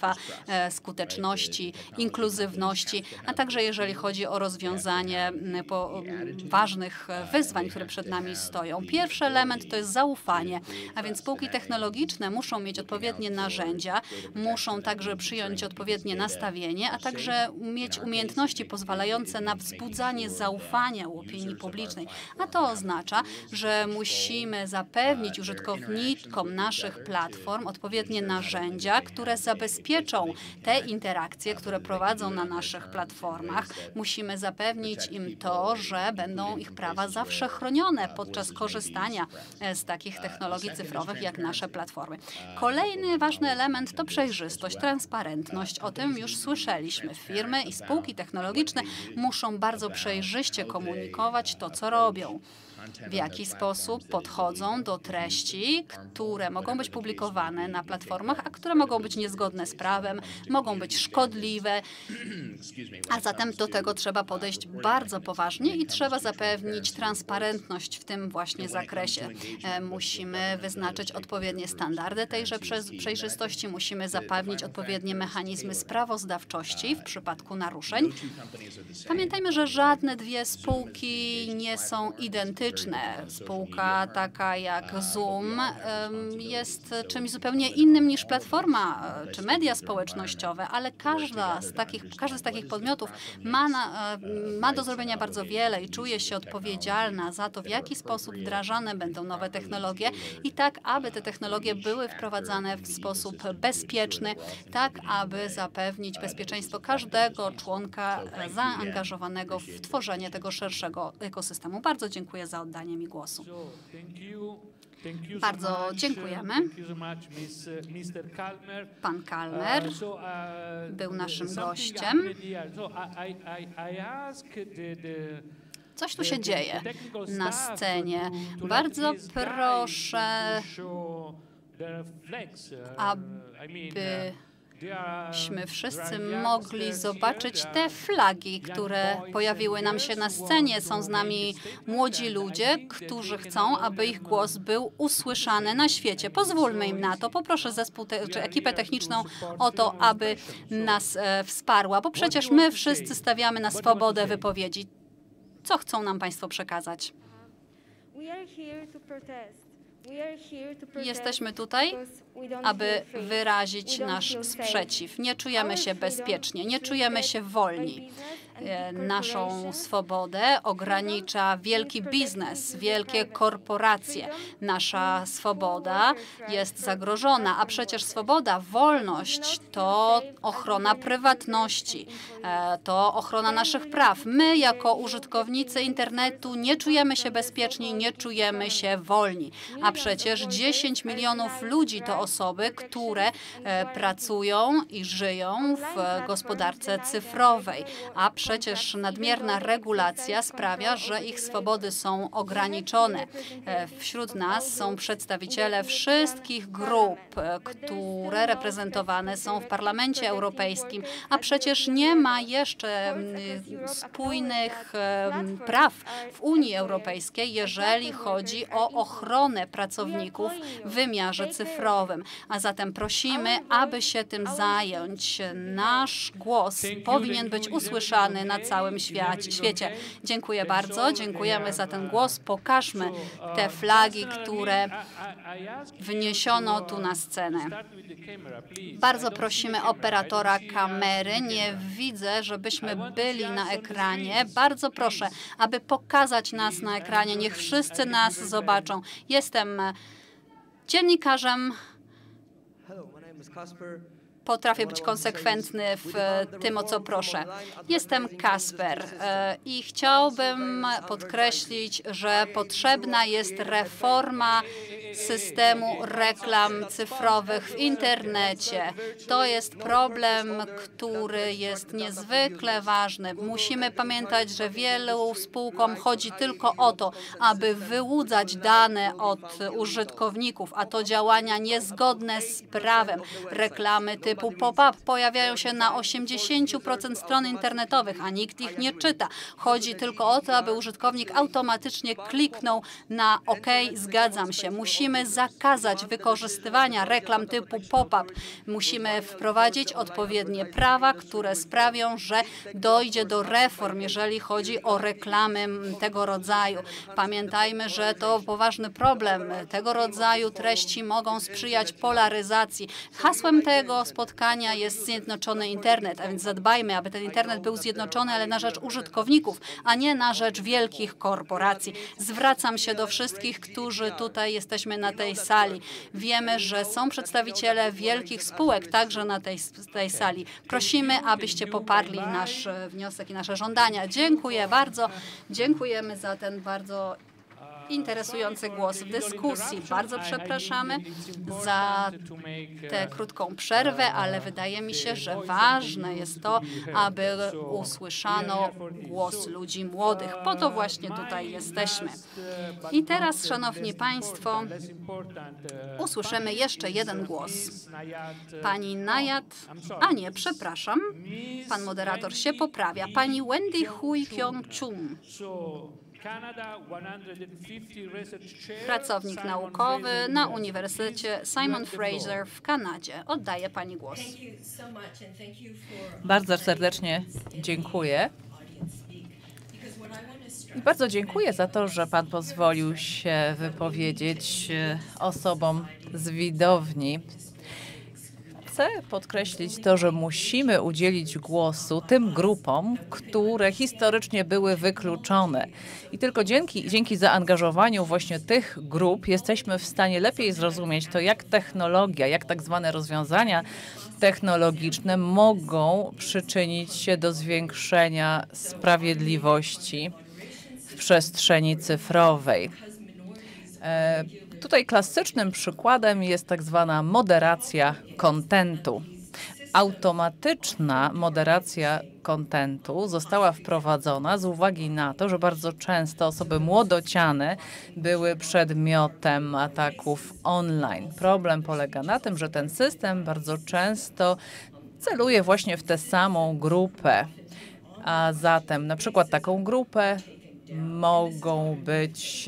[SPEAKER 5] bezpieczeństwa, skuteczności, inkluzywności, a także jeżeli chodzi o rozwiązanie ważnych wyzwań, które przed nami stoją. Pierwszy element to jest zaufanie, a więc spółki technologiczne muszą mieć odpowiednie narzędzia, muszą także przyjąć odpowiednie nastawienie, a także mieć umiejętności pozwalające na wzbudzanie zaufania u opinii publicznej. A to oznacza, że musimy zapewnić użytkownikom naszych platform odpowiednie narzędzia, które zabezpieczą te interakcje, które prowadzą na naszych platformach. Musimy zapewnić im to, że będą ich prawa zawsze chronione podczas korzystania z takich technologii cyfrowych jak nasze platformy. Kolejny ważny element to przejrzystość, transparentność. O tym już słyszeliśmy. Firmy i spółki technologiczne muszą bardzo przejrzyście komunikować to, co robią. W jaki sposób podchodzą do treści, które mogą być publikowane na platformach, a które mogą być niezgodne z prawem, mogą być szkodliwe, a zatem do tego trzeba podejść bardzo poważnie i trzeba zapewnić transparentność w tym właśnie zakresie. Musimy wyznaczyć odpowiednie standardy tejże przejrzystości, musimy zapewnić odpowiednie mechanizmy sprawozdawczości w przypadku naruszeń. Pamiętajmy, że żadne dwie spółki nie są identyczne. Spółka taka jak Zoom jest czymś zupełnie innym niż platforma czy media społecznościowe, ale każda z takich, każdy z takich podmiotów ma, na, ma do zrobienia bardzo wiele i czuje się odpowiedzialna za to, w jaki sposób wdrażane będą nowe technologie i tak, aby te technologie były wprowadzane w sposób bezpieczny, tak, aby zapewnić bezpieczeństwo każdego członka zaangażowanego w tworzenie tego szerszego ekosystemu. Bardzo dziękuję za oddanie mi głosu. Bardzo dziękujemy. Pan Kalmer był naszym gościem. Coś tu się dzieje na scenie. Bardzo proszę, aby byśmy wszyscy mogli zobaczyć te flagi, które pojawiły nam się na scenie. Są z nami młodzi ludzie, którzy chcą, aby ich głos był usłyszany na świecie. Pozwólmy im na to. Poproszę zespół te, czy ekipę techniczną o to, aby nas e, wsparła, bo przecież my wszyscy stawiamy na swobodę wypowiedzi. Co chcą nam Państwo przekazać? Jesteśmy tutaj, aby wyrazić nasz sprzeciw. Nie czujemy się bezpiecznie, nie czujemy się wolni. Naszą swobodę ogranicza wielki biznes, wielkie korporacje. Nasza swoboda jest zagrożona, a przecież swoboda, wolność to ochrona prywatności, to ochrona naszych praw. My jako użytkownicy internetu nie czujemy się bezpieczni, nie czujemy się wolni, a przecież dziesięć milionów ludzi to osoby, które pracują i żyją w gospodarce cyfrowej, a przecież nadmierna regulacja sprawia, że ich swobody są ograniczone. Wśród nas są przedstawiciele wszystkich grup, które reprezentowane są w Parlamencie Europejskim, a przecież nie ma jeszcze spójnych praw w Unii Europejskiej, jeżeli chodzi o ochronę pracowników w wymiarze cyfrowym. A zatem prosimy, aby się tym zająć. Nasz głos powinien być usłyszany na całym świecie. Dziękuję bardzo. Dziękujemy za ten głos. Pokażmy te flagi, które wniesiono tu na scenę. Bardzo prosimy operatora kamery. Nie widzę, żebyśmy byli na ekranie. Bardzo proszę, aby pokazać nas na ekranie. Niech wszyscy nas zobaczą. Jestem dziennikarzem. Potrafię być konsekwentny w tym, o co proszę. Jestem Kasper i chciałbym podkreślić, że potrzebna jest reforma systemu reklam cyfrowych w internecie. To jest problem, który jest niezwykle ważny. Musimy pamiętać, że wielu spółkom chodzi tylko o to, aby wyłudzać dane od użytkowników, a to działania niezgodne z prawem. Reklamy typu typu pop-up pojawiają się na osiemdziesięciu procent stron internetowych, a nikt ich nie czyta. Chodzi tylko o to, aby użytkownik automatycznie kliknął na OK, zgadzam się. Musimy zakazać wykorzystywania reklam typu pop-up. Musimy wprowadzić odpowiednie prawa, które sprawią, że dojdzie do reform, jeżeli chodzi o reklamy tego rodzaju. Pamiętajmy, że to poważny problem. Tego rodzaju treści mogą sprzyjać polaryzacji. Hasłem tego spotkania jest zjednoczony internet, a więc zadbajmy, aby ten internet był zjednoczony, ale na rzecz użytkowników, a nie na rzecz wielkich korporacji. Zwracam się do wszystkich, którzy tutaj jesteśmy na tej sali. Wiemy, że są przedstawiciele wielkich spółek także na tej, tej sali. Prosimy, abyście poparli nasz wniosek i nasze żądania. Dziękuję bardzo. Dziękujemy za ten bardzo interesujący głos w dyskusji. Bardzo przepraszamy za tę krótką przerwę, ale wydaje mi się, że ważne jest to, aby usłyszano głos ludzi młodych. Po to właśnie tutaj jesteśmy. I teraz, szanowni państwo, usłyszymy jeszcze jeden głos. Pani Najat, a nie, przepraszam, pan moderator się poprawia. Pani Wendy Hui Kyung-chung. Pracownik naukowy na Uniwersytecie Simon Fraser w Kanadzie. Oddaję pani głos.
[SPEAKER 4] Bardzo serdecznie dziękuję. I bardzo dziękuję za to, że pan pozwolił się wypowiedzieć osobom z widowni. Chcę podkreślić to, że musimy udzielić głosu tym grupom, które historycznie były wykluczone. I tylko dzięki, dzięki zaangażowaniu właśnie tych grup jesteśmy w stanie lepiej zrozumieć to, jak technologia, jak tak zwane rozwiązania technologiczne mogą przyczynić się do zwiększenia sprawiedliwości w przestrzeni cyfrowej. E, Tutaj klasycznym przykładem jest tak zwana moderacja kontentu. Automatyczna moderacja kontentu została wprowadzona z uwagi na to, że bardzo często osoby młodociane były przedmiotem ataków online. Problem polega na tym, że ten system bardzo często celuje właśnie w tę samą grupę. A zatem na przykład taką grupę mogą być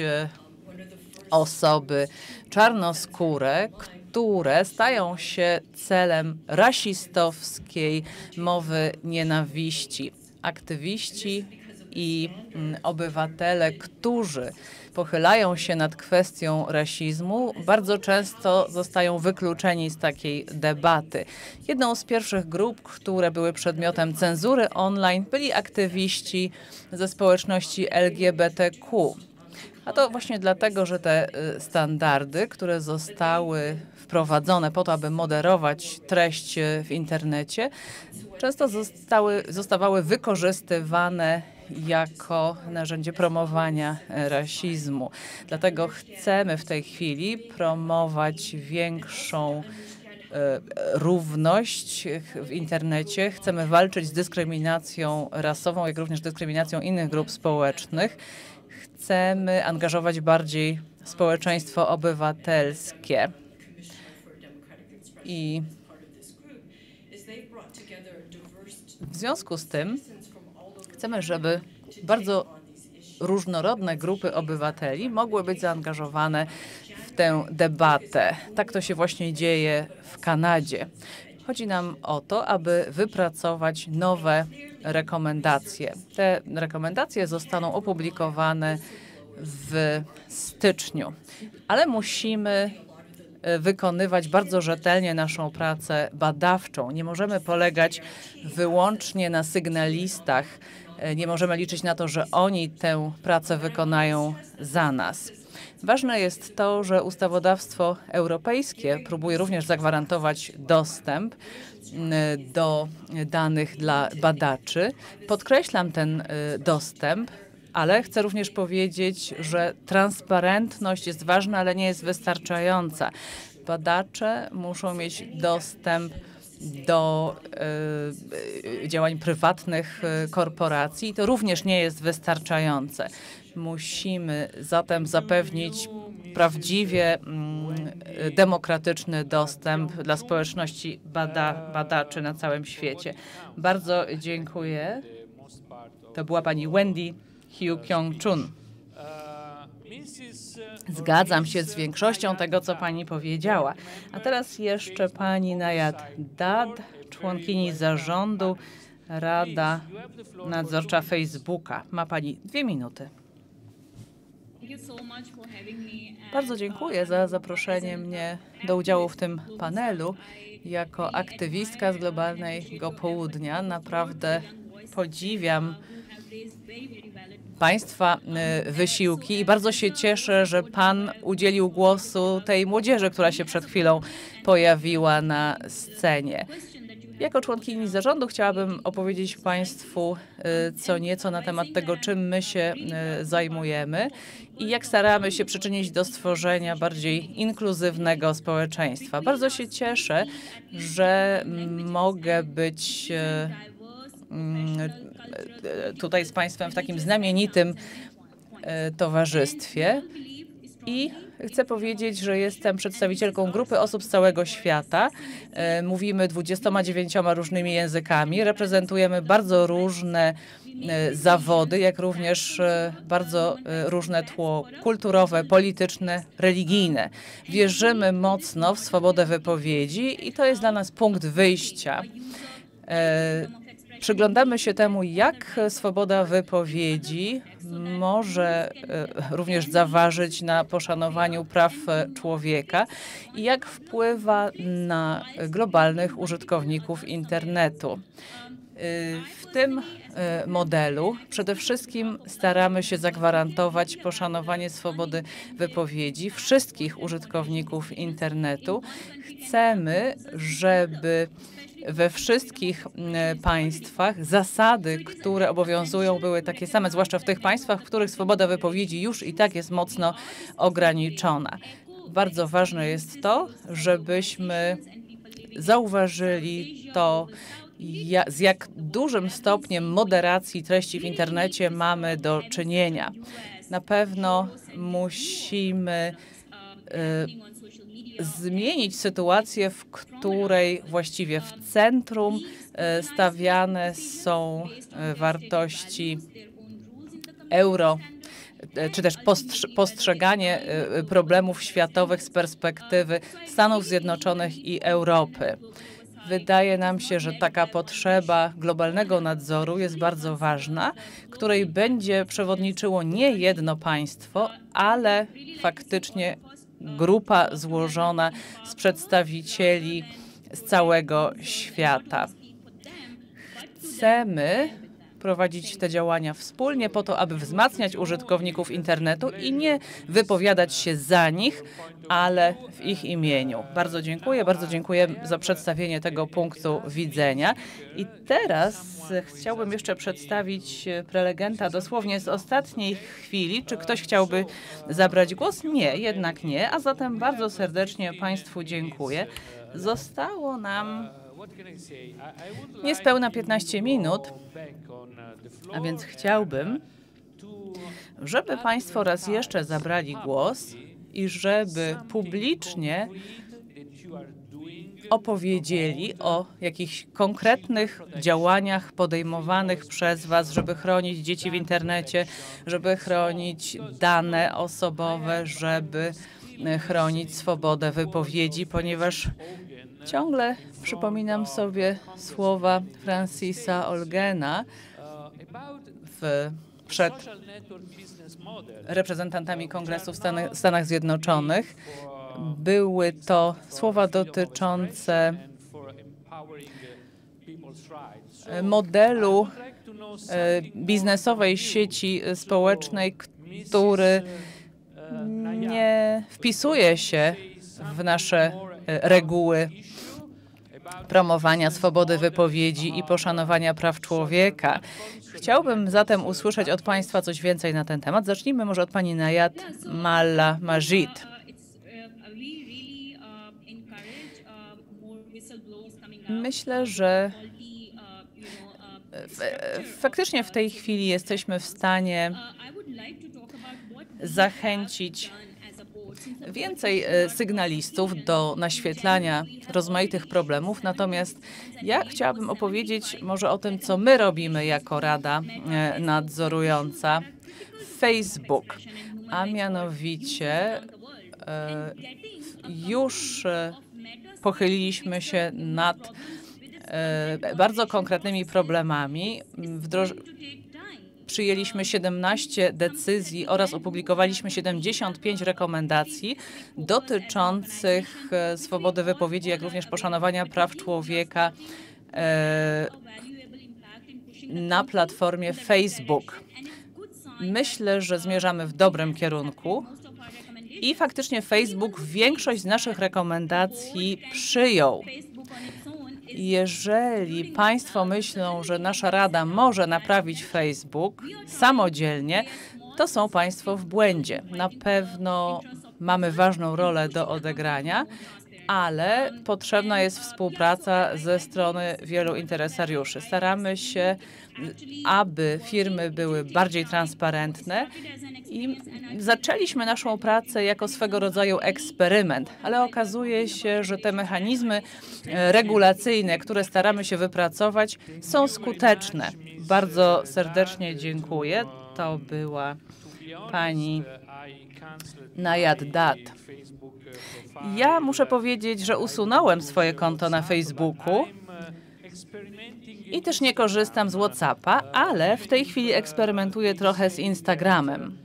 [SPEAKER 4] osoby czarnoskóre, które stają się celem rasistowskiej mowy nienawiści. Aktywiści i obywatele, którzy pochylają się nad kwestią rasizmu, bardzo często zostają wykluczeni z takiej debaty. Jedną z pierwszych grup, które były przedmiotem cenzury online, byli aktywiści ze społeczności L G B T Q. A to właśnie dlatego, że te standardy, które zostały wprowadzone po to, aby moderować treść w internecie, często zostały, zostawały wykorzystywane jako narzędzie promowania rasizmu. Dlatego chcemy w tej chwili promować większą równość w internecie. Chcemy walczyć z dyskryminacją rasową, jak również dyskryminacją innych grup społecznych. Chcemy angażować bardziej społeczeństwo obywatelskie. I w związku z tym chcemy, żeby bardzo różnorodne grupy obywateli mogły być zaangażowane w tę debatę. Tak to się właśnie dzieje w Kanadzie. Chodzi nam o to, aby wypracować nowe rekomendacje. Te rekomendacje zostaną opublikowane w styczniu, ale musimy wykonywać bardzo rzetelnie naszą pracę badawczą. Nie możemy polegać wyłącznie na sygnalistach. Nie możemy liczyć na to, że oni tę pracę wykonają za nas. Ważne jest to, że ustawodawstwo europejskie próbuje również zagwarantować dostęp do danych dla badaczy. Podkreślam ten dostęp, ale chcę również powiedzieć, że transparentność jest ważna, ale nie jest wystarczająca. Badacze muszą mieć dostęp do y, działań prywatnych y, korporacji i to również nie jest wystarczające. Musimy zatem zapewnić prawdziwie demokratyczny dostęp dla społeczności bada, badaczy na całym świecie. Bardzo dziękuję. To była pani Wendy Hugh-Kyung-Chun. Zgadzam się z większością tego, co pani powiedziała. A teraz jeszcze pani Nayat Dad, członkini zarządu Rada Nadzorcza Facebooka. Ma pani dwie minuty. Bardzo dziękuję za zaproszenie mnie do udziału w tym panelu. Jako aktywistka z globalnego południa naprawdę podziwiam Państwa wysiłki i bardzo się cieszę, że Pan udzielił głosu tej młodzieży, która się przed chwilą pojawiła na scenie. Jako członkini zarządu chciałabym opowiedzieć Państwu co nieco na temat tego, czym my się zajmujemy i jak staramy się przyczynić do stworzenia bardziej inkluzywnego społeczeństwa. Bardzo się cieszę, że mogę być tutaj z Państwem w takim znamienitym towarzystwie i chcę powiedzieć, że jestem przedstawicielką grupy osób z całego świata. Mówimy dwudziestoma dziewięcioma różnymi językami, reprezentujemy bardzo różne zawody, jak również bardzo różne tło kulturowe, polityczne, religijne. Wierzymy mocno w swobodę wypowiedzi i to jest dla nas punkt wyjścia. Przyglądamy się temu, jak swoboda wypowiedzi może również zaważyć na poszanowaniu praw człowieka i jak wpływa na globalnych użytkowników internetu. W tym modelu przede wszystkim staramy się zagwarantować poszanowanie swobody wypowiedzi wszystkich użytkowników internetu. Chcemy, żeby we wszystkich państwach zasady, które obowiązują, były takie same, zwłaszcza w tych państwach, w których swoboda wypowiedzi już i tak jest mocno ograniczona. Bardzo ważne jest to, żebyśmy zauważyli to, ja, z jak dużym stopniem moderacji treści w internecie mamy do czynienia. Na pewno musimy y, zmienić sytuację, w której właściwie w centrum stawiane są wartości euro, czy też postrzeganie problemów światowych z perspektywy Stanów Zjednoczonych i Europy. Wydaje nam się, że taka potrzeba globalnego nadzoru jest bardzo ważna, której będzie przewodniczyło nie jedno państwo, ale faktycznie grupa złożona z przedstawicieli z całego świata. Chcemy prowadzić te działania wspólnie po to, aby wzmacniać użytkowników internetu i nie wypowiadać się za nich, ale w ich imieniu. Bardzo dziękuję, bardzo dziękuję za przedstawienie tego punktu widzenia. I teraz chciałbym jeszcze przedstawić prelegenta dosłownie z ostatniej chwili. Czy ktoś chciałby zabrać głos? Nie, jednak nie. A zatem bardzo serdecznie Państwu dziękuję. Zostało nam niespełna piętnaście minut, a więc chciałbym, żeby Państwo raz jeszcze zabrali głos i żeby publicznie opowiedzieli o jakichś konkretnych działaniach podejmowanych przez Was, żeby chronić dzieci w internecie, żeby chronić dane osobowe, żeby chronić swobodę wypowiedzi, ponieważ ciągle przypominam sobie słowa Francisa Olgena w, przed reprezentantami Kongresu w Stanach, Stanach Zjednoczonych. Były to słowa dotyczące modelu biznesowej sieci społecznej, który nie wpisuje się w nasze reguły promowania swobody wypowiedzi i poszanowania praw człowieka. Chciałbym zatem usłyszeć od Państwa coś więcej na ten temat. Zacznijmy może od pani Nayat Malla Majid. Myślę, że faktycznie w tej chwili jesteśmy w stanie zachęcić więcej sygnalistów do naświetlania rozmaitych problemów. Natomiast ja chciałabym opowiedzieć może o tym, co my robimy jako Rada Nadzorująca Facebook, a mianowicie już pochyliliśmy się nad bardzo konkretnymi problemami. Wdroż... Przyjęliśmy siedemnaście decyzji oraz opublikowaliśmy siedemdziesiąt pięć rekomendacji dotyczących swobody wypowiedzi, jak również poszanowania praw człowieka na platformie Facebook. Myślę, że zmierzamy w dobrym kierunku i faktycznie Facebook większość z naszych rekomendacji przyjął. Jeżeli Państwo myślą, że nasza Rada może naprawić Facebook samodzielnie, to są Państwo w błędzie. Na pewno mamy ważną rolę do odegrania, ale potrzebna jest współpraca ze strony wielu interesariuszy. Staramy się, aby firmy były bardziej transparentne i zaczęliśmy naszą pracę jako swego rodzaju eksperyment, ale okazuje się, że te mechanizmy regulacyjne, które staramy się wypracować, są skuteczne. Bardzo serdecznie dziękuję. To była pani Najad Dat. Ja muszę powiedzieć, że usunąłem swoje konto na Facebooku i też nie korzystam z WhatsAppa, ale w tej chwili eksperymentuję trochę z Instagramem.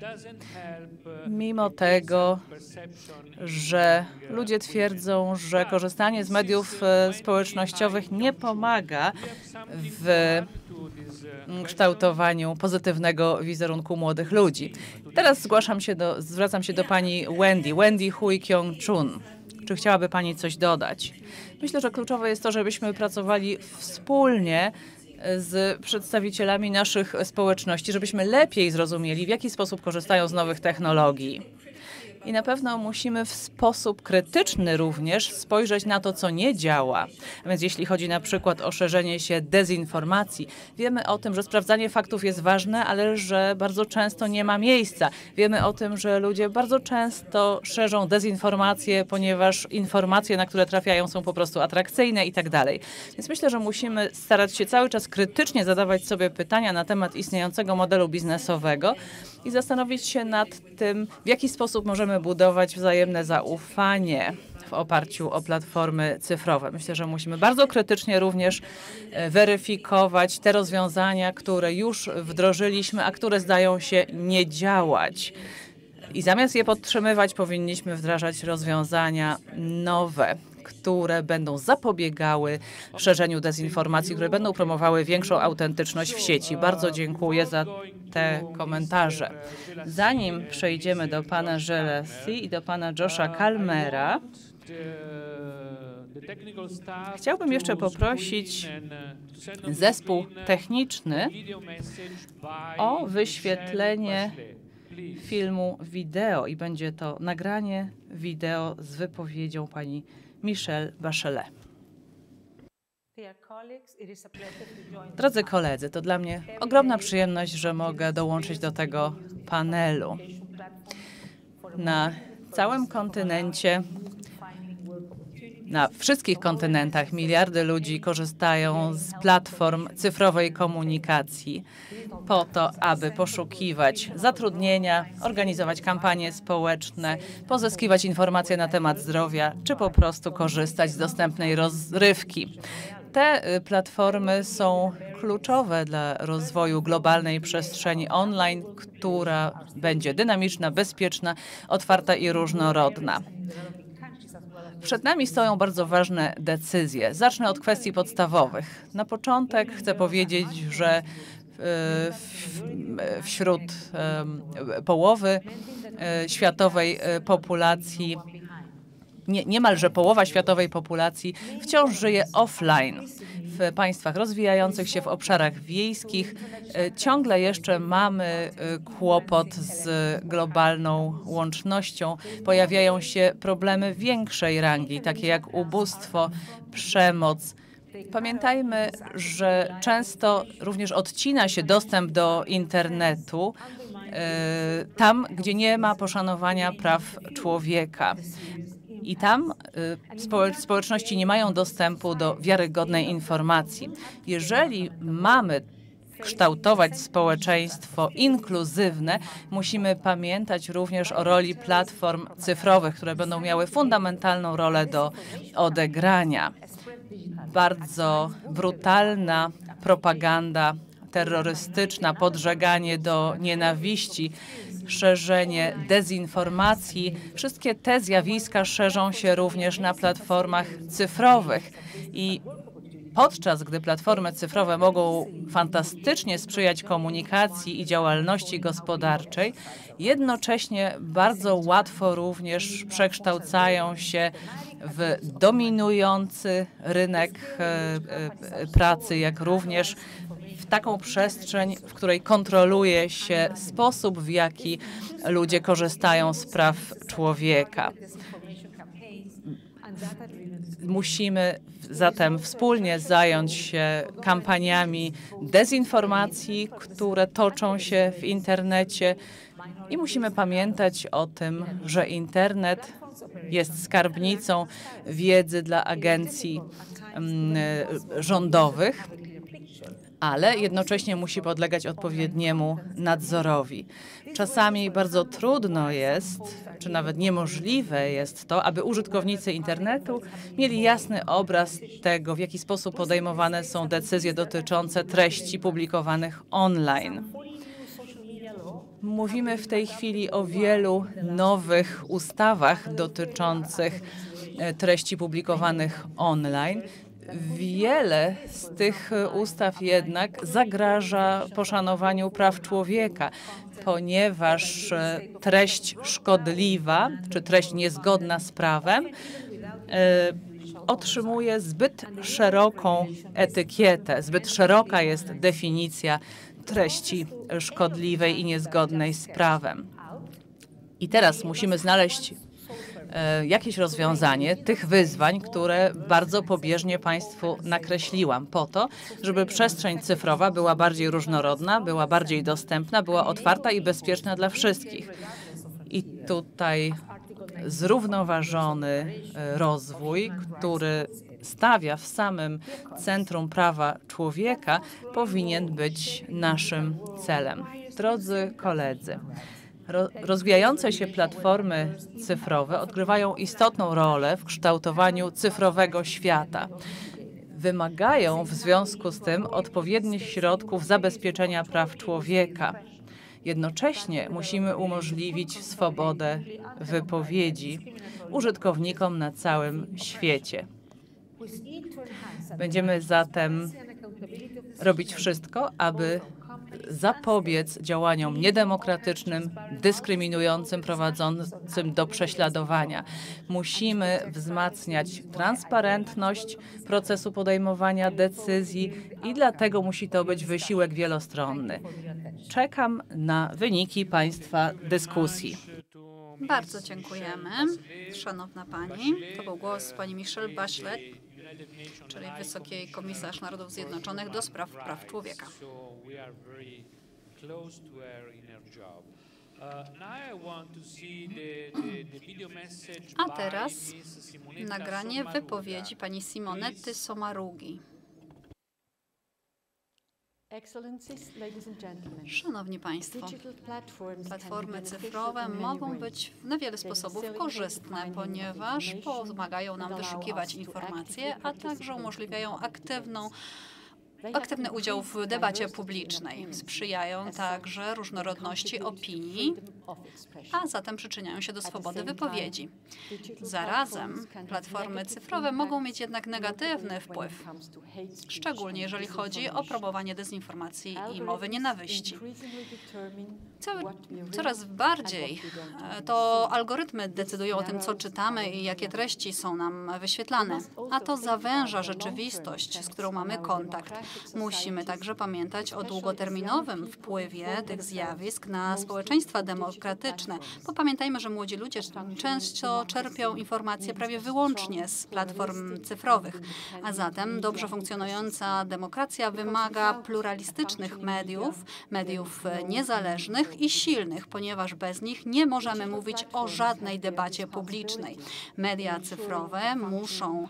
[SPEAKER 4] Mimo tego, że ludzie twierdzą, że korzystanie z mediów społecznościowych nie pomaga w kształtowaniu pozytywnego wizerunku młodych ludzi. Teraz zgłaszam się do, zwracam się do pani Wendy, Wendy Hui Kyung-chun. Czy chciałaby pani coś dodać? Myślę, że kluczowe jest to, żebyśmy pracowali wspólnie z przedstawicielami naszych społeczności, żebyśmy lepiej zrozumieli, w jaki sposób korzystają z nowych technologii. I na pewno musimy w sposób krytyczny również spojrzeć na to, co nie działa. A więc jeśli chodzi na przykład o szerzenie się dezinformacji, wiemy o tym, że sprawdzanie faktów jest ważne, ale że bardzo często nie ma miejsca. Wiemy o tym, że ludzie bardzo często szerzą dezinformacje, ponieważ informacje, na które trafiają, są po prostu atrakcyjne i tak dalej. Więc myślę, że musimy starać się cały czas krytycznie zadawać sobie pytania na temat istniejącego modelu biznesowego i zastanowić się nad tym, w jaki sposób możemy budować wzajemne zaufanie w oparciu o platformy cyfrowe. Myślę, że musimy bardzo krytycznie również weryfikować te rozwiązania, które już wdrożyliśmy, a które zdają się nie działać. I zamiast je podtrzymywać, powinniśmy wdrażać rozwiązania nowe, które będą zapobiegały szerzeniu dezinformacji, które będą promowały większą autentyczność w sieci. Bardzo dziękuję za te komentarze. Zanim przejdziemy do pana Żelesi i do pana Josha Kalmera, chciałbym jeszcze poprosić zespół techniczny o wyświetlenie filmu wideo i będzie to nagranie wideo z wypowiedzią pani Michelle Bachelet. Drodzy koledzy, to dla mnie ogromna przyjemność, że mogę dołączyć do tego panelu. Na całym kontynencie, na wszystkich kontynentach miliardy ludzi korzystają z platform cyfrowej komunikacji po to, aby poszukiwać zatrudnienia, organizować kampanie społeczne, pozyskiwać informacje na temat zdrowia, czy po prostu korzystać z dostępnej rozrywki. Te platformy są kluczowe dla rozwoju globalnej przestrzeni online, która będzie dynamiczna, bezpieczna, otwarta i różnorodna. Przed nami stoją bardzo ważne decyzje. Zacznę od kwestii podstawowych. Na początek chcę powiedzieć, że wśród połowy światowej populacji, nie, niemalże połowa światowej populacji wciąż żyje offline. W państwach rozwijających się, w obszarach wiejskich ciągle jeszcze mamy kłopot z globalną łącznością. Pojawiają się problemy większej rangi, takie jak ubóstwo, przemoc. Pamiętajmy, że często również odcina się dostęp do internetu tam, gdzie nie ma poszanowania praw człowieka. I tam społeczności nie mają dostępu do wiarygodnej informacji. Jeżeli mamy kształtować społeczeństwo inkluzywne, musimy pamiętać również o roli platform cyfrowych, które będą miały fundamentalną rolę do odegrania. Bardzo brutalna propaganda terrorystyczna, podżeganie do nienawiści, szerzenie dezinformacji. Wszystkie te zjawiska szerzą się również na platformach cyfrowych i podczas gdy platformy cyfrowe mogą fantastycznie sprzyjać komunikacji i działalności gospodarczej, jednocześnie bardzo łatwo również przekształcają się w dominujący rynek pracy, jak również w taką przestrzeń, w której kontroluje się sposób, w jaki ludzie korzystają z praw człowieka. Musimy zatem wspólnie zająć się kampaniami dezinformacji, które toczą się w internecie i musimy pamiętać o tym, że internet jest skarbnicą wiedzy dla agencji mm, rządowych, ale jednocześnie musi podlegać odpowiedniemu nadzorowi. Czasami bardzo trudno jest, czy nawet niemożliwe jest to, aby użytkownicy internetu mieli jasny obraz tego, w jaki sposób podejmowane są decyzje dotyczące treści publikowanych online. Mówimy w tej chwili o wielu nowych ustawach dotyczących treści publikowanych online. Wiele z tych ustaw jednak zagraża poszanowaniu praw człowieka, ponieważ treść szkodliwa czy treść niezgodna z prawem otrzymuje zbyt szeroką etykietę, zbyt szeroka jest definicja treści szkodliwej i niezgodnej z prawem. I teraz musimy znaleźć jakieś rozwiązanie tych wyzwań, które bardzo pobieżnie Państwu nakreśliłam, po to, żeby przestrzeń cyfrowa była bardziej różnorodna, była bardziej dostępna, była otwarta i bezpieczna dla wszystkich. I tutaj zrównoważony rozwój, który stawia w samym centrum prawa człowieka, powinien być naszym celem. Drodzy koledzy, rozwijające się platformy cyfrowe odgrywają istotną rolę w kształtowaniu cyfrowego świata. Wymagają w związku z tym odpowiednich środków zabezpieczenia praw człowieka. Jednocześnie musimy umożliwić swobodę wypowiedzi użytkownikom na całym świecie. Będziemy zatem robić wszystko, aby zapobiec działaniom niedemokratycznym, dyskryminującym, prowadzącym do prześladowania. Musimy wzmacniać transparentność procesu podejmowania decyzji i dlatego musi to być wysiłek wielostronny. Czekam na wyniki Państwa dyskusji.
[SPEAKER 5] Bardzo dziękujemy, szanowna pani. To był głos pani Michelle Bachelet, czyli Wysokiej Komisarz Narodów Zjednoczonych do spraw praw człowieka. A teraz nagranie wypowiedzi pani Simonetty Sommarugi. Szanowni Państwo, platformy cyfrowe mogą być na wiele sposobów korzystne, ponieważ pomagają nam wyszukiwać informacje, a także umożliwiają aktywną Aktywny udział w debacie publicznej. Sprzyjają także różnorodności opinii, a zatem przyczyniają się do swobody wypowiedzi. Zarazem platformy cyfrowe mogą mieć jednak negatywny wpływ, szczególnie jeżeli chodzi o promowanie dezinformacji i mowy nienawiści. Coraz bardziej to algorytmy decydują o tym, co czytamy i jakie treści są nam wyświetlane, a to zawęża rzeczywistość, z którą mamy kontakt. Musimy także pamiętać o długoterminowym wpływie tych zjawisk na społeczeństwa demo demokratyczne. Bo pamiętajmy, że młodzi ludzie często czerpią informacje prawie wyłącznie z platform cyfrowych, a zatem dobrze funkcjonująca demokracja wymaga pluralistycznych mediów, mediów niezależnych i silnych, ponieważ bez nich nie możemy mówić o żadnej debacie publicznej. Media cyfrowe muszą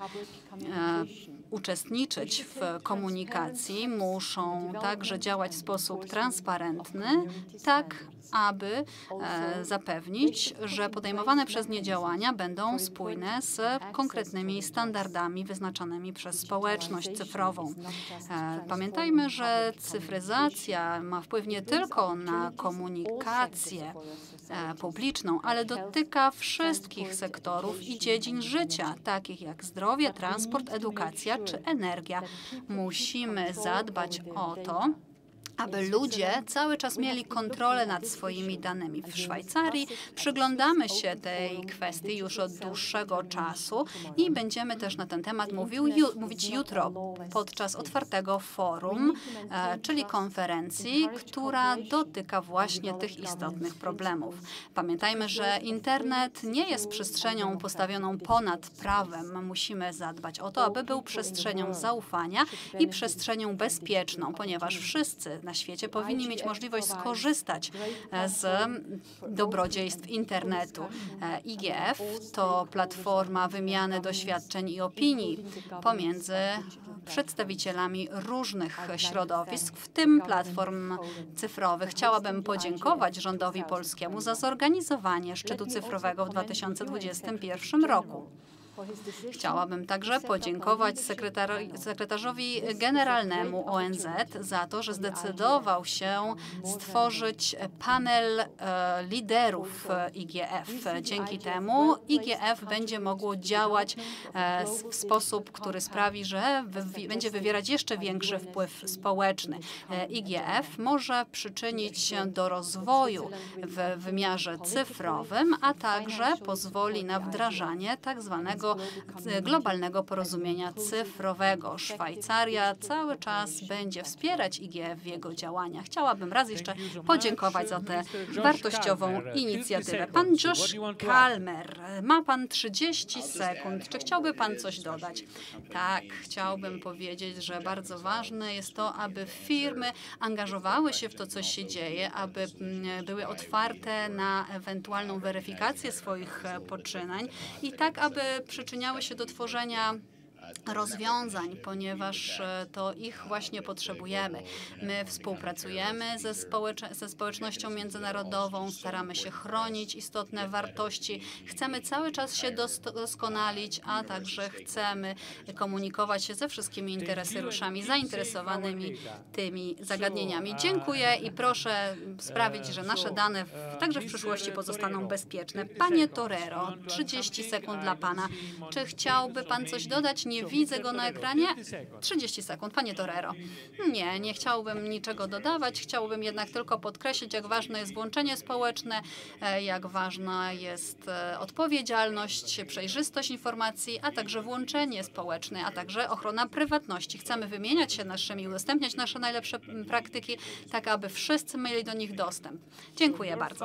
[SPEAKER 5] e, uczestniczyć w komunikacji, muszą także działać w sposób transparentny, tak aby e, zapewnić, że podejmowane przez nie działania będą spójne z konkretnymi standardami wyznaczonymi przez społeczność cyfrową. E, pamiętajmy, że cyfryzacja ma wpływ nie tylko na komunikację e, publiczną, ale dotyka wszystkich sektorów i dziedzin życia, takich jak zdrowie, transport, edukacja czy energia. Musimy zadbać o to, aby ludzie cały czas mieli kontrolę nad swoimi danymi. W Szwajcarii przyglądamy się tej kwestii już od dłuższego czasu i będziemy też na ten temat mówił, ju, mówić jutro podczas otwartego forum, e, czyli konferencji, która dotyka właśnie tych istotnych problemów. Pamiętajmy, że internet nie jest przestrzenią postawioną ponad prawem. Musimy zadbać o to, aby był przestrzenią zaufania i przestrzenią bezpieczną, ponieważ wszyscy na świecie powinni mieć możliwość skorzystać z dobrodziejstw internetu. I G F to platforma wymiany doświadczeń i opinii pomiędzy przedstawicielami różnych środowisk, w tym platform cyfrowych. Chciałabym podziękować rządowi polskiemu za zorganizowanie szczytu cyfrowego w dwa tysiące dwudziestym pierwszym roku. Chciałabym także podziękować sekretarzowi generalnemu O N Z za to, że zdecydował się stworzyć panel e, liderów I G F. Dzięki temu I G F będzie mogło działać e, w sposób, który sprawi, że wy, będzie wywierać jeszcze większy wpływ społeczny. E, I G F może przyczynić się do rozwoju w wymiarze cyfrowym, a także pozwoli na wdrażanie tak zwanego globalnego porozumienia cyfrowego. Szwajcaria cały czas będzie wspierać I G F w jego działaniach. Chciałabym raz jeszcze podziękować za tę wartościową inicjatywę. Pan Josh Kalmer, ma pan trzydzieści sekund. Czy chciałby pan coś dodać? Tak, chciałbym powiedzieć, że bardzo ważne jest to, aby firmy angażowały się w to, co się dzieje, aby były otwarte na ewentualną weryfikację swoich poczynań i tak, aby przyczyniały się do tworzenia rozwiązań, ponieważ to ich właśnie potrzebujemy. My współpracujemy ze, społecz- ze społecznością międzynarodową, staramy się chronić istotne wartości, chcemy cały czas się doskonalić, a także chcemy komunikować się ze wszystkimi interesariuszami zainteresowanymi tymi zagadnieniami. Dziękuję i proszę sprawić, że nasze dane w, także w przyszłości pozostaną bezpieczne. Panie Torero, trzydzieści sekund dla pana. Czy chciałby pan coś dodać? Nie widzę go na ekranie. trzydzieści sekund. Panie Torero. Nie, nie chciałbym niczego dodawać. Chciałbym jednak tylko podkreślić, jak ważne jest włączenie społeczne, jak ważna jest odpowiedzialność, przejrzystość informacji, a także włączenie społeczne, a także ochrona prywatności. Chcemy wymieniać się naszymi, udostępniać nasze najlepsze praktyki, tak aby wszyscy mieli do nich dostęp. Dziękuję bardzo.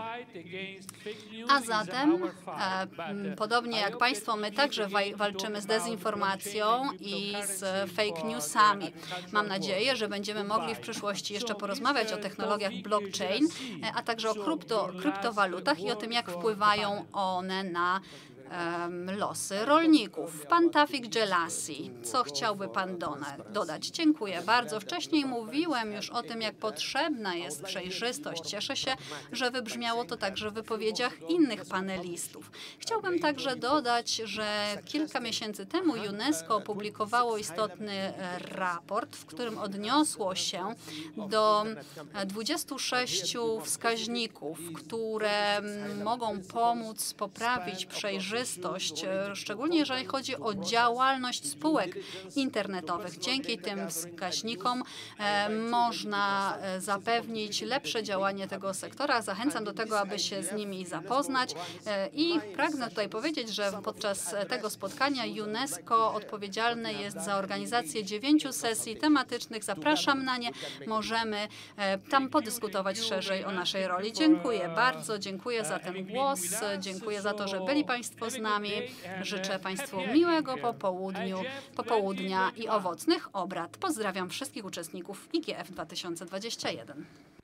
[SPEAKER 5] A zatem, e, podobnie jak państwo, my także walczymy z dezinformacją i z fake newsami. Mam nadzieję, że będziemy mogli w przyszłości jeszcze porozmawiać o technologiach blockchain, a także o krypto, kryptowalutach i o tym, jak wpływają one na um, losy rolników. Pan Tafik Jelassi, co chciałby pan dodać? Dziękuję bardzo. Wcześniej mówiłem już o tym, jak potrzebna jest przejrzystość. Cieszę się, że wybrzmiało to także w wypowiedziach innych panelistów. Chciałbym także dodać, że kilka miesięcy temu UNESCO opublikowało istotny raport, w którym odniosło się do dwudziestu sześciu wskaźników, które mogą pomóc poprawić przejrzystość przejrzystość, szczególnie jeżeli chodzi o działalność spółek internetowych. Dzięki tym wskaźnikom można zapewnić lepsze działanie tego sektora. Zachęcam do tego, aby się z nimi zapoznać i pragnę tutaj powiedzieć, że podczas tego spotkania UNESCO odpowiedzialne jest za organizację dziewięciu sesji tematycznych. Zapraszam na nie. Możemy tam podyskutować szerzej o naszej roli. Dziękuję bardzo, dziękuję za ten głos, dziękuję za to, że byli Państwo z nami. Życzę Państwu miłego popołudniu, popołudnia i owocnych obrad. Pozdrawiam wszystkich uczestników I G F dwa tysiące dwudziesty pierwszy.